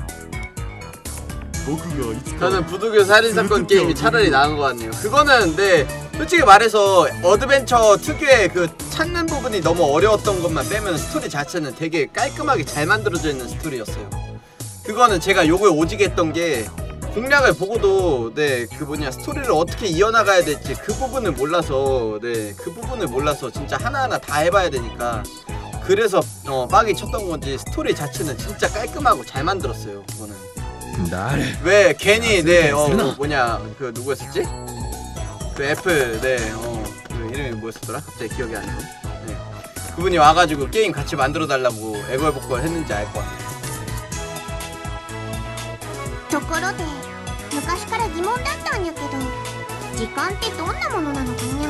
僕がいつか 저는 부두교 살인사건 게임이 차라리 나은 것 같네요. 그거는 근데 솔직히 말해서 어드벤처 특유의 그 찾는 부분이 너무 어려웠던 것만 빼면 스토리 자체는 되게 깔끔하게 잘 만들어져 있는 스토리였어요. 그거는 제가 욕을 오지게 했던 게 공략을 보고도 네 그 뭐냐 스토리를 어떻게 이어나가야 될지 그 부분을 몰라서 네 그 부분을 몰라서 진짜 하나하나 다 해봐야 되니까 그래서 어 빡이 쳤던 건지 스토리 자체는 진짜 깔끔하고 잘 만들었어요. 그거는. 왜 괜히 네 어 그 뭐냐 그 누구였었지? 그 애플 네어그 이름이 뭐였었더라? 갑자기 기억이 안 나네. 네. 그분이 와가지고 게임 같이 만들어 달라고 애걸복걸 했는지 알 것 같아요. ところで昔から疑問だったんやけど時間ってどんなものなのかにゃ。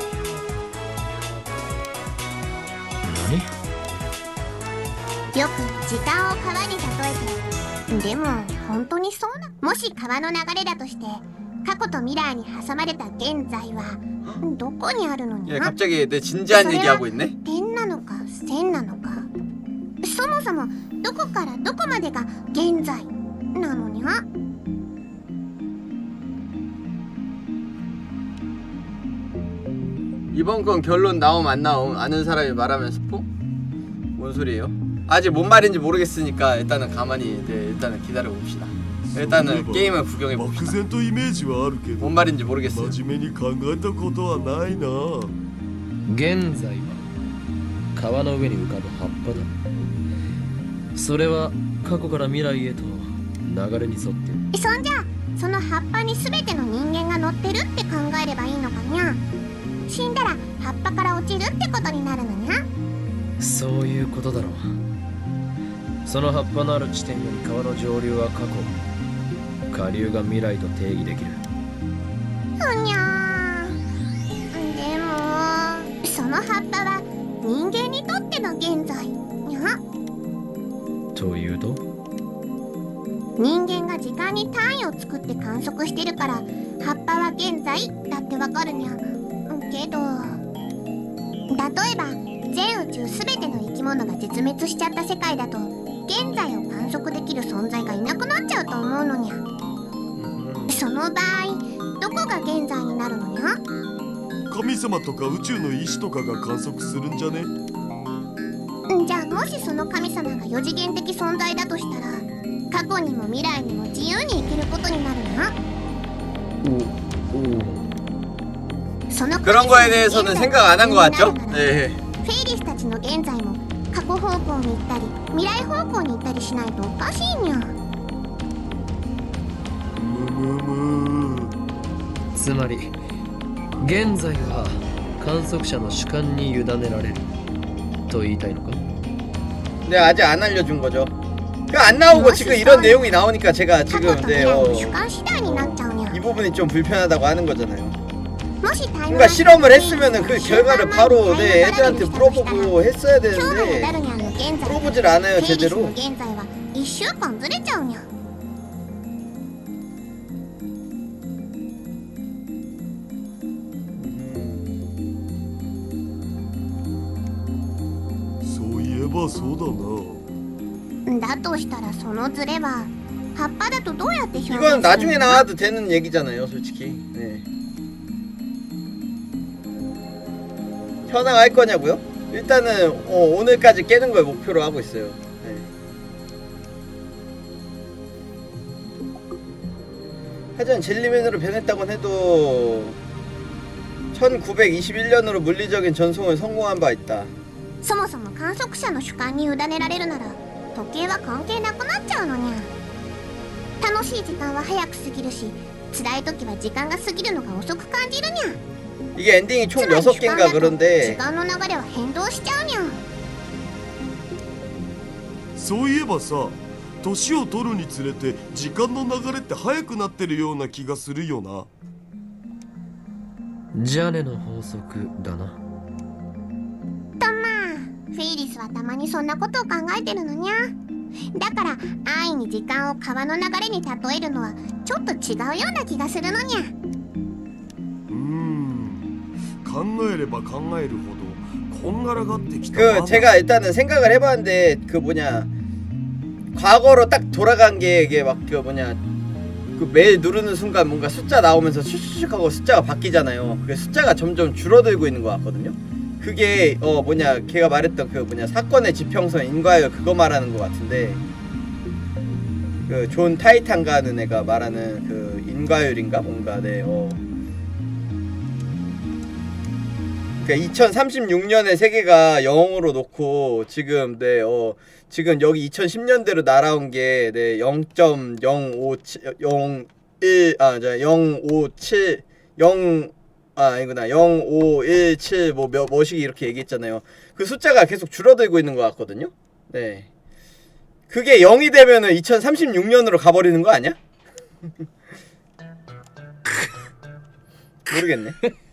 よく時間を川に例えてでも本当にそうな。もし川の流れだとして過去と未来に挟まれた現在はどこにあるのにゃ。 예, 갑자기 내 진지한 얘기하고 있네? 点なのか線なのかそもそもどこからどこまでが現在なのにゃ。 이번 건 결론 나옴 안 나옴 아는 사람이 말하면 스포? 뭔 소리예요? 아직 뭔 말인지 모르겠으니까 일단은 가만히 네, 일단은 기다려 봅시다. 일단은 게임을 구경해 봅시다. 漠然とイメージはあるけど 뭔 말인지 모르겠어요. 真面目に考えたことはないな。 現在は川の上に浮かぶ葉っぱだ。それは過去から未来へと流れに沿ってそんじゃその葉っぱに全ての人間が乗ってるって考えればいいのかにゃ。死んだら葉っぱから落ちるってことになるのにゃ。 そういうことだろう。その葉っぱのある地点より川の上流は過去、下流が未来と定義できる。 ふにゃー。でもその葉っぱは人間にとっての現在にゃ。 というと人間が時間に単位を作って観測してるから葉っぱは現在だってわかるにゃ。けど例えば全宇宙すべての生き物が絶滅しちゃった世界だと現在を観測できる存在がいなくなっちゃうと思うのにゃ。その場合どこが現在になるのにゃ。 神様とか宇宙の意志とかが観測するんじゃね。 じゃあもしその神様がよ次元的存在だとしたら過去にも未来にも自由に生きることになるな。 그런 거에 대해서는 생각 안 한 것 같죠? 네. フェイリスたちの現在も過去方向に行ったり未来方向に行ったりしないとおかしいにゃ。 むむむ。 つまり現在は観測者の主観に委ねられると言いたいのか。 네, 아직 안 알려준 거죠. 그 안 나오고 지금 이런 내용이 나오니까 제가 지금 네, 어, 이 부분이 좀 불편하다고 하는 거잖아요. 그러니까 실험을 했으면은 그 결과를 바로 네, 애들한테 물어보고 했어야 되는데 물어보질 않아요 제대로. 이건 나중에 나와도 되는 얘기잖아요 솔직히. 네. 현황 할 거냐고요? 일단은 어, 오늘까지 깨는 걸 목표로 하고 있어요. 네. 하지만 젤리맨으로 변했다곤 해도 천구백이십일 년으로 물리적인 전송을 성공한 바 있다. そもそも観測者の主観に委ねられるなら時計は関係なくなっちゃうのにゃ。楽しい時間は早く過ぎるし辛い時は時間が過ぎるのが遅く感じるにゃ。 이게 엔딩이 총 여섯 개인가 그런데 時間の流れは変動しちゃうにゃ。 そういえばさ、年を取るにつれて時間の流れって速くなってるような気がするよな。 ジャネの法則だな。 とまあフェイリスはたまにそんなことを考えてるのにゃ。だから安易に時間を川の流れに例えるのはちょっと違うような気がするのにゃ。 うーん、考えれば考えるほどこんがらがってきた。 그 제가 일단은 생각을 해봤는데 그 뭐냐 과거로 딱 돌아간 게 이게 막 그 뭐냐 그 매일 누르는 순간 뭔가 숫자 나오면서 슉슉 하고 숫자가 바뀌잖아요. 그 숫자가 점점 줄어들고 있는 것 같거든요. 그게 어 뭐냐 걔가 말했던 그 뭐냐 사건의 지평선 인과율 그거 말하는 것 같은데 그 존 타이탄가 하는 애가 말하는 그 인과율인가 뭔가 네 어 그러니까 이천삼십육 년의 세계가 영으로 놓고 지금 네 어 지금 여기 이천십 년대로 날아온 게 네 영 점 영오칠 영일 아 자 영오칠 영 아 아니구나 영오일칠 뭐 몇 뭐씩 이렇게 얘기했잖아요. 그 숫자가 계속 줄어들고 있는 것 같거든요. 네. 그게 영이 되면은 이천삼십육 년으로 가버리는 거 아니야? 모르겠네.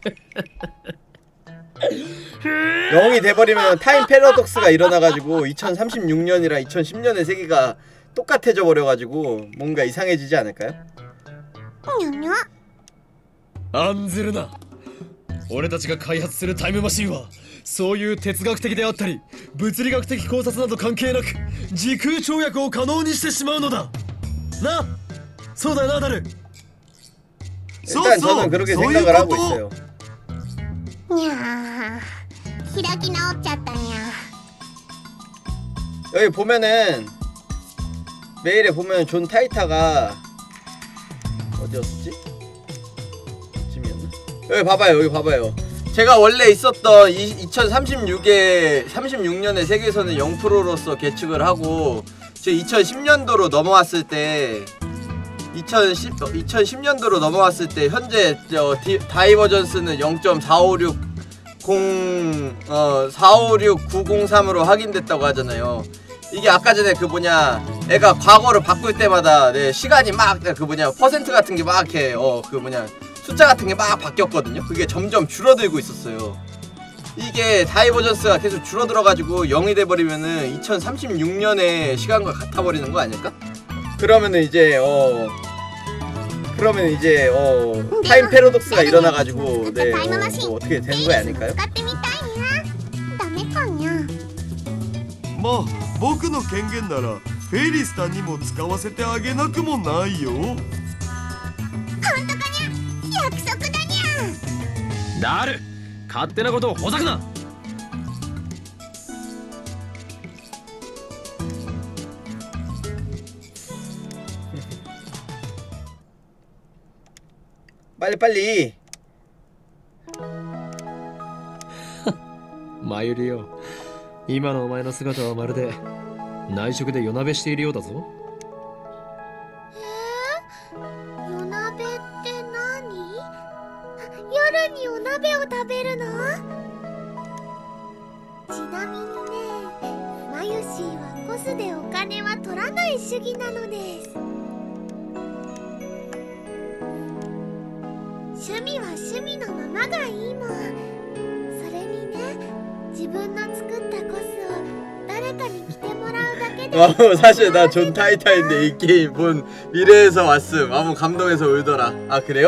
영이 돼버리면 타임 패러독스가 일어나가지고 이천삼십육 년이랑 이천십 년의 세계가 똑같아져 버려가지고 뭔가 이상해지지 않을까요? にゃにゃ。 案ずるな。俺たちが開発するタイムマシンはそういう哲学的であったり物理学的考察など関係なく時空跳躍を可能にしてしまうのだな。そうだよな、ダル。 일단 저는 그렇게 생각을 하고 있어요. にゃー、開き直っちゃったにゃ。 여기 보면은 메일에 보면 존 타이타가 어디였었지? 여기 봐봐요, 여기 봐봐요. 제가 원래 있었던 이, 이천삼십육에 삼십육 년의 세계선은 영 퍼센트로서 계측을 하고 제 이천십 년도로 넘어왔을 때 이천십, 이천십 년도로 넘어왔을 때 현재 저 디, 다이버전스는 영 점 사오육공 어 사오육구공삼으로 확인됐다고 하잖아요. 이게 아까 전에 그 뭐냐 애가 과거를 바꿀 때마다 네, 시간이 막 그 뭐냐 퍼센트 같은 게 막 이렇게 어 그 뭐냐 숫자 같은 게 막 바뀌었거든요. 그게 점점 줄어들고 있었어요. 이게 다이버전스가 계속 줄어들어가지고 영이 돼버리면은 이천삼십육 년의 시간과 같아버리는 거 아닐까? 그러면은 이제 어 그러면 이제 어 타임 패러독스가 일어나가지고 네 어, 뭐 어떻게 되는 거 아닐까요? 使ってみたいにゃ。ダメかにゃ。 まあ僕の権限ならフェイリスタンにも使わせてあげなくもないよ。 本当かにゃ。約束だにゃ。 ダル、勝手なことをほざくな。 빨리 빨리. マユリよ、今のお前の姿はまるで内職で夜鍋しているようだぞ。 えー、夜鍋って何？夜にお鍋を食べるの？ちなみにね、マユシーはコスでお金は取らない主義なのです。趣味は趣味のままがいいもん。それにね、自分の作ったコスを誰かに着てもらうだけで 어, 사실 나 존 타이타인데 이 게임 본 미래에서 왔음. 아무 감동해서 울더라. 아 그래요?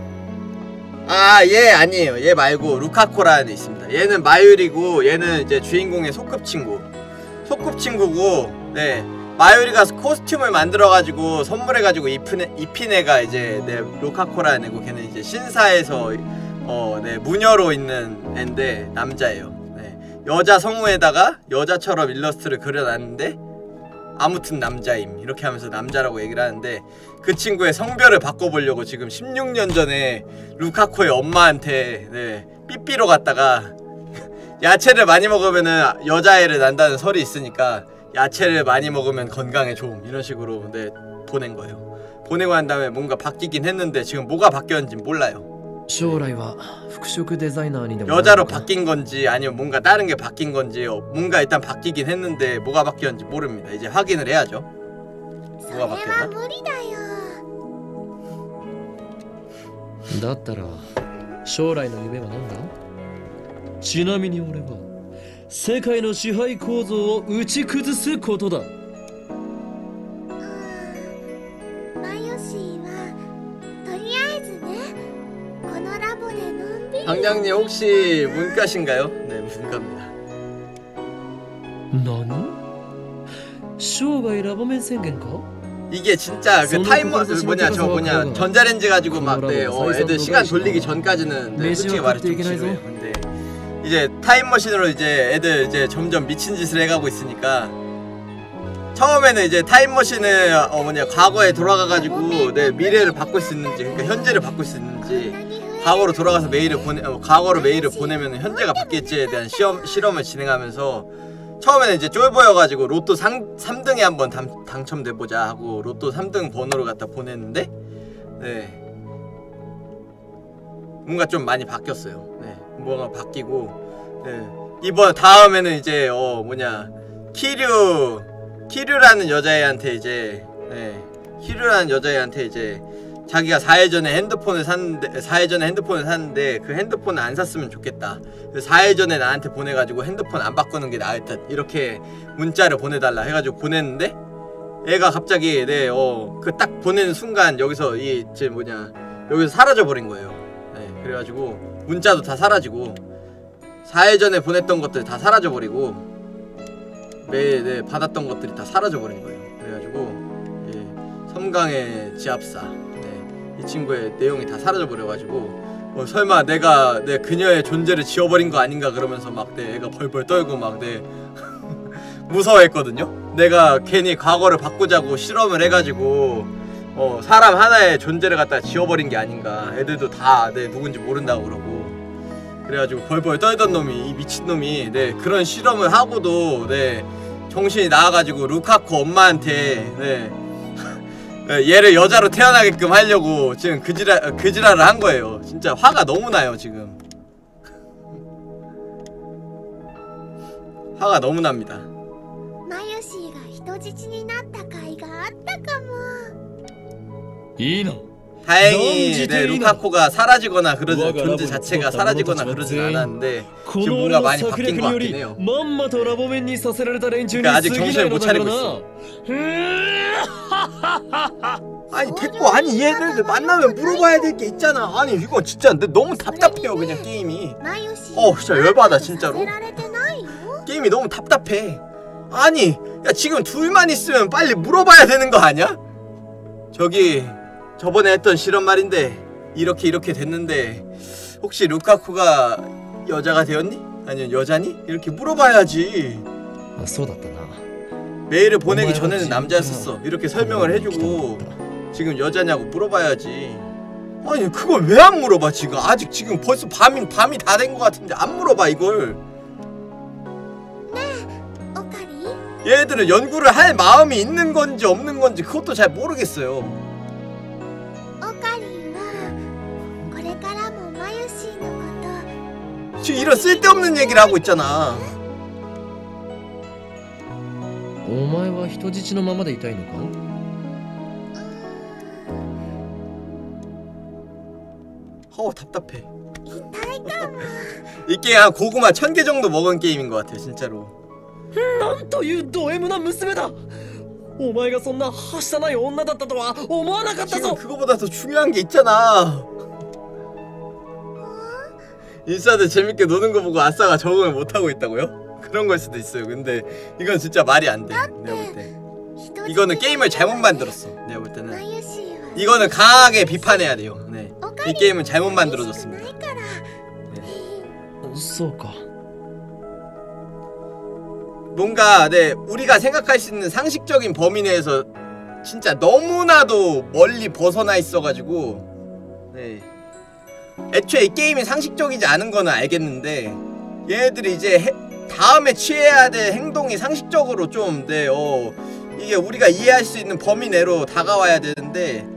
아 얘 아니에요. 얘 말고 루카코라는 애 있습니다. 얘는 마유리고 얘는 이제 주인공의 소꿉친구. 소꿉친구고 네 마유리가 코스튬을 만들어가지고 선물해가지고 입힌, 애, 입힌 애가 이제 네 루카코라는 애고 걔는 이제 신사에서 어 네 무녀로 있는 애인데 남자예요. 네 여자 성우에다가 여자처럼 일러스트를 그려놨는데 아무튼 남자임 이렇게 하면서 남자라고 얘기를 하는데 그 친구의 성별을 바꿔보려고 지금 십육 년 전에 루카코의 엄마한테 네 삐삐로 갔다가 야채를 많이 먹으면은 여자애를 낳는다는 설이 있으니까 야채를 많이 먹으면 건강에 좋음 이런 식으로 네 보낸 거예요. 보내고 난 다음에 뭔가 바뀌긴 했는데 지금 뭐가 바뀌었는지 몰라요. 将来は服飾デザイナーにでもなる 여자로 のか 바뀐 건지 아니면 뭔가 다른 게 바뀐 건지 어, 뭔가 일단 바뀌긴 했는데 뭐가 바뀌었는지 모릅니다. 이제 확인을 해야죠. それ 뭐가 は 바뀌었나? 無理だよ。 だったら将来の夢は何だ？ちなみに俺は世界の支配構造を打ち崩すことだ。 マヨシーはとりあえずね、このラボでのんびり。 방장님 혹시 문과신가요? 네, 문과입니다. 何？生涯ラボ面宣言か？ 이게 진짜 그 타이머 뭐냐 저 뭐냐 전자레인지 가지고 막 네, 어, 애들 시간 돌리기 전까지는 네, 솔직히 말해 좀 지루해요. 근데 이제 타임머신으로 이제 애들 이제 점점 미친 짓을 해가고 있으니까 처음에는 이제 타임머신을 어 뭐냐 과거에 돌아가가지고 내 미래를 바꿀 수 있는지 그러니까 현재를 바꿀 수 있는지 과거로 돌아가서 메일을 보내 어, 과거로 메일을 보내면 현재가 바뀔지에 대한 시험 실험을 진행하면서 처음에는 이제 쫄보여가지고 로또 삼 등에 한번 당, 당첨돼보자 하고 로또 삼 등 번호를 갖다 보냈는데 네 뭔가 좀 많이 바뀌었어요. 네 뭐가 바뀌고 네 이번 다음에는 이제 어 뭐냐 키류 키류라는 여자애한테 이제 네 키류라는 여자애한테 이제 자기가 사 일 전에 핸드폰을 샀는데 사 일 전에 핸드폰을 샀는데 그 핸드폰을 안 샀으면 좋겠다. 사 일 전에 나한테 보내가지고 핸드폰 안 바꾸는 게 나을 듯 이렇게 문자를 보내달라 해가지고 보냈는데 얘가 갑자기 네 어 그 딱 보내는 순간 여기서 이 제 뭐냐 여기서 사라져 버린 거예요. 네 그래가지고 문자도 다 사라지고 사 일 전에 보냈던 것들 다 사라져 버리고 매일 네 받았던 것들이 다 사라져 버린 거예요. 그래가지고 예, 섬강의 지압사 이 친구의 내용이 다 사라져 버려가지고 어, 설마 내가 내 그녀의 존재를 지워버린 거 아닌가 그러면서 막 내 애가 벌벌 떨고 막 내 무서워했거든요. 내가 괜히 과거를 바꾸자고 실험을 해가지고 어 사람 하나의 존재를 갖다 지워버린 게 아닌가. 애들도 다 내 누군지 모른다고 그러고 그래가지고 벌벌 떨던 놈이 이 미친놈이 네 그런 실험을 하고도 네 정신이 나와가지고 루카코 엄마한테 네 얘를 여자로 태어나게끔 하려고 지금 그지랄, 그지랄을 한 거예요. 진짜 화가 너무 나요 지금. 화가 너무 납니다. マヨシーが人質になった甲斐があったかも。 いいの？ 다행히 네, 루카코가 사라지거나 그러지 존재 자체가 사라지거나 그러진 않았는데 지금 뭔가 많이 바뀐 것 같긴 해요. 그러니까 아직 정신을 못 차리고 있어. 아니 됐고 아니 얘네들 만나면 물어봐야 될 게 있잖아. 아니 이거 진짜 근데 너무 답답해요 그냥 게임이. 어 진짜 열받아 진짜로. 게임이 너무 답답해. 아니 야 지금 둘만 있으면 빨리 물어봐야 되는 거 아니야? 저기 저번에 했던 실험 말인데 이렇게 이렇게 됐는데 혹시 루카쿠가 여자가 되었니? 아니면 여자니? 이렇게 물어봐야지. 아, 쏟았다나. 메일을 보내기 전에는 남자였었어 이렇게 설명을 해주고 지금 여자냐고 물어봐야지. 아니 그걸 왜 안 물어봐 지금. 아직 지금 벌써 밤이 밤이 다 된 것 같은데 안 물어봐 이걸. 얘들은 연구를 할 마음이 있는 건지 없는 건지 그것도 잘 모르겠어요. 지금 이런 쓸데없는 얘기를 하고 있잖아. お前は人質のままでいたいのか? 어우 답답해. 이 게임 한 고구마 천 개 정도 먹은 게임인 것 같아 진짜로. なんというド M な娘だ。お前がそんなはしたない女だったとは思わなかったぞ。 지금 그거보다 더 중요한 게 있잖아. 인싸들 재밌게 노는 거 보고 아싸가 적응을 못하고 있다고요? 그런 걸 수도 있어요. 근데 이건 진짜 말이 안 돼. 내가 볼 때. 이거는 게임을 잘못 만들었어. 내가 볼 때는. 이거는 강하게 비판해야 돼요. 네. 이 게임은 잘못 만들어졌습니다. 네. そうか. 뭔가 네 우리가 생각할 수 있는 상식적인 범위 내에서 진짜 너무나도 멀리 벗어나 있어가지고 네. 애초에 이 게임이 상식적이지 않은 거는 알겠는데 얘네들이 이제 해, 다음에 취해야 될 행동이 상식적으로 좀 네, 어, 이게 우리가 이해할 수 있는 범위 내로 다가와야 되는데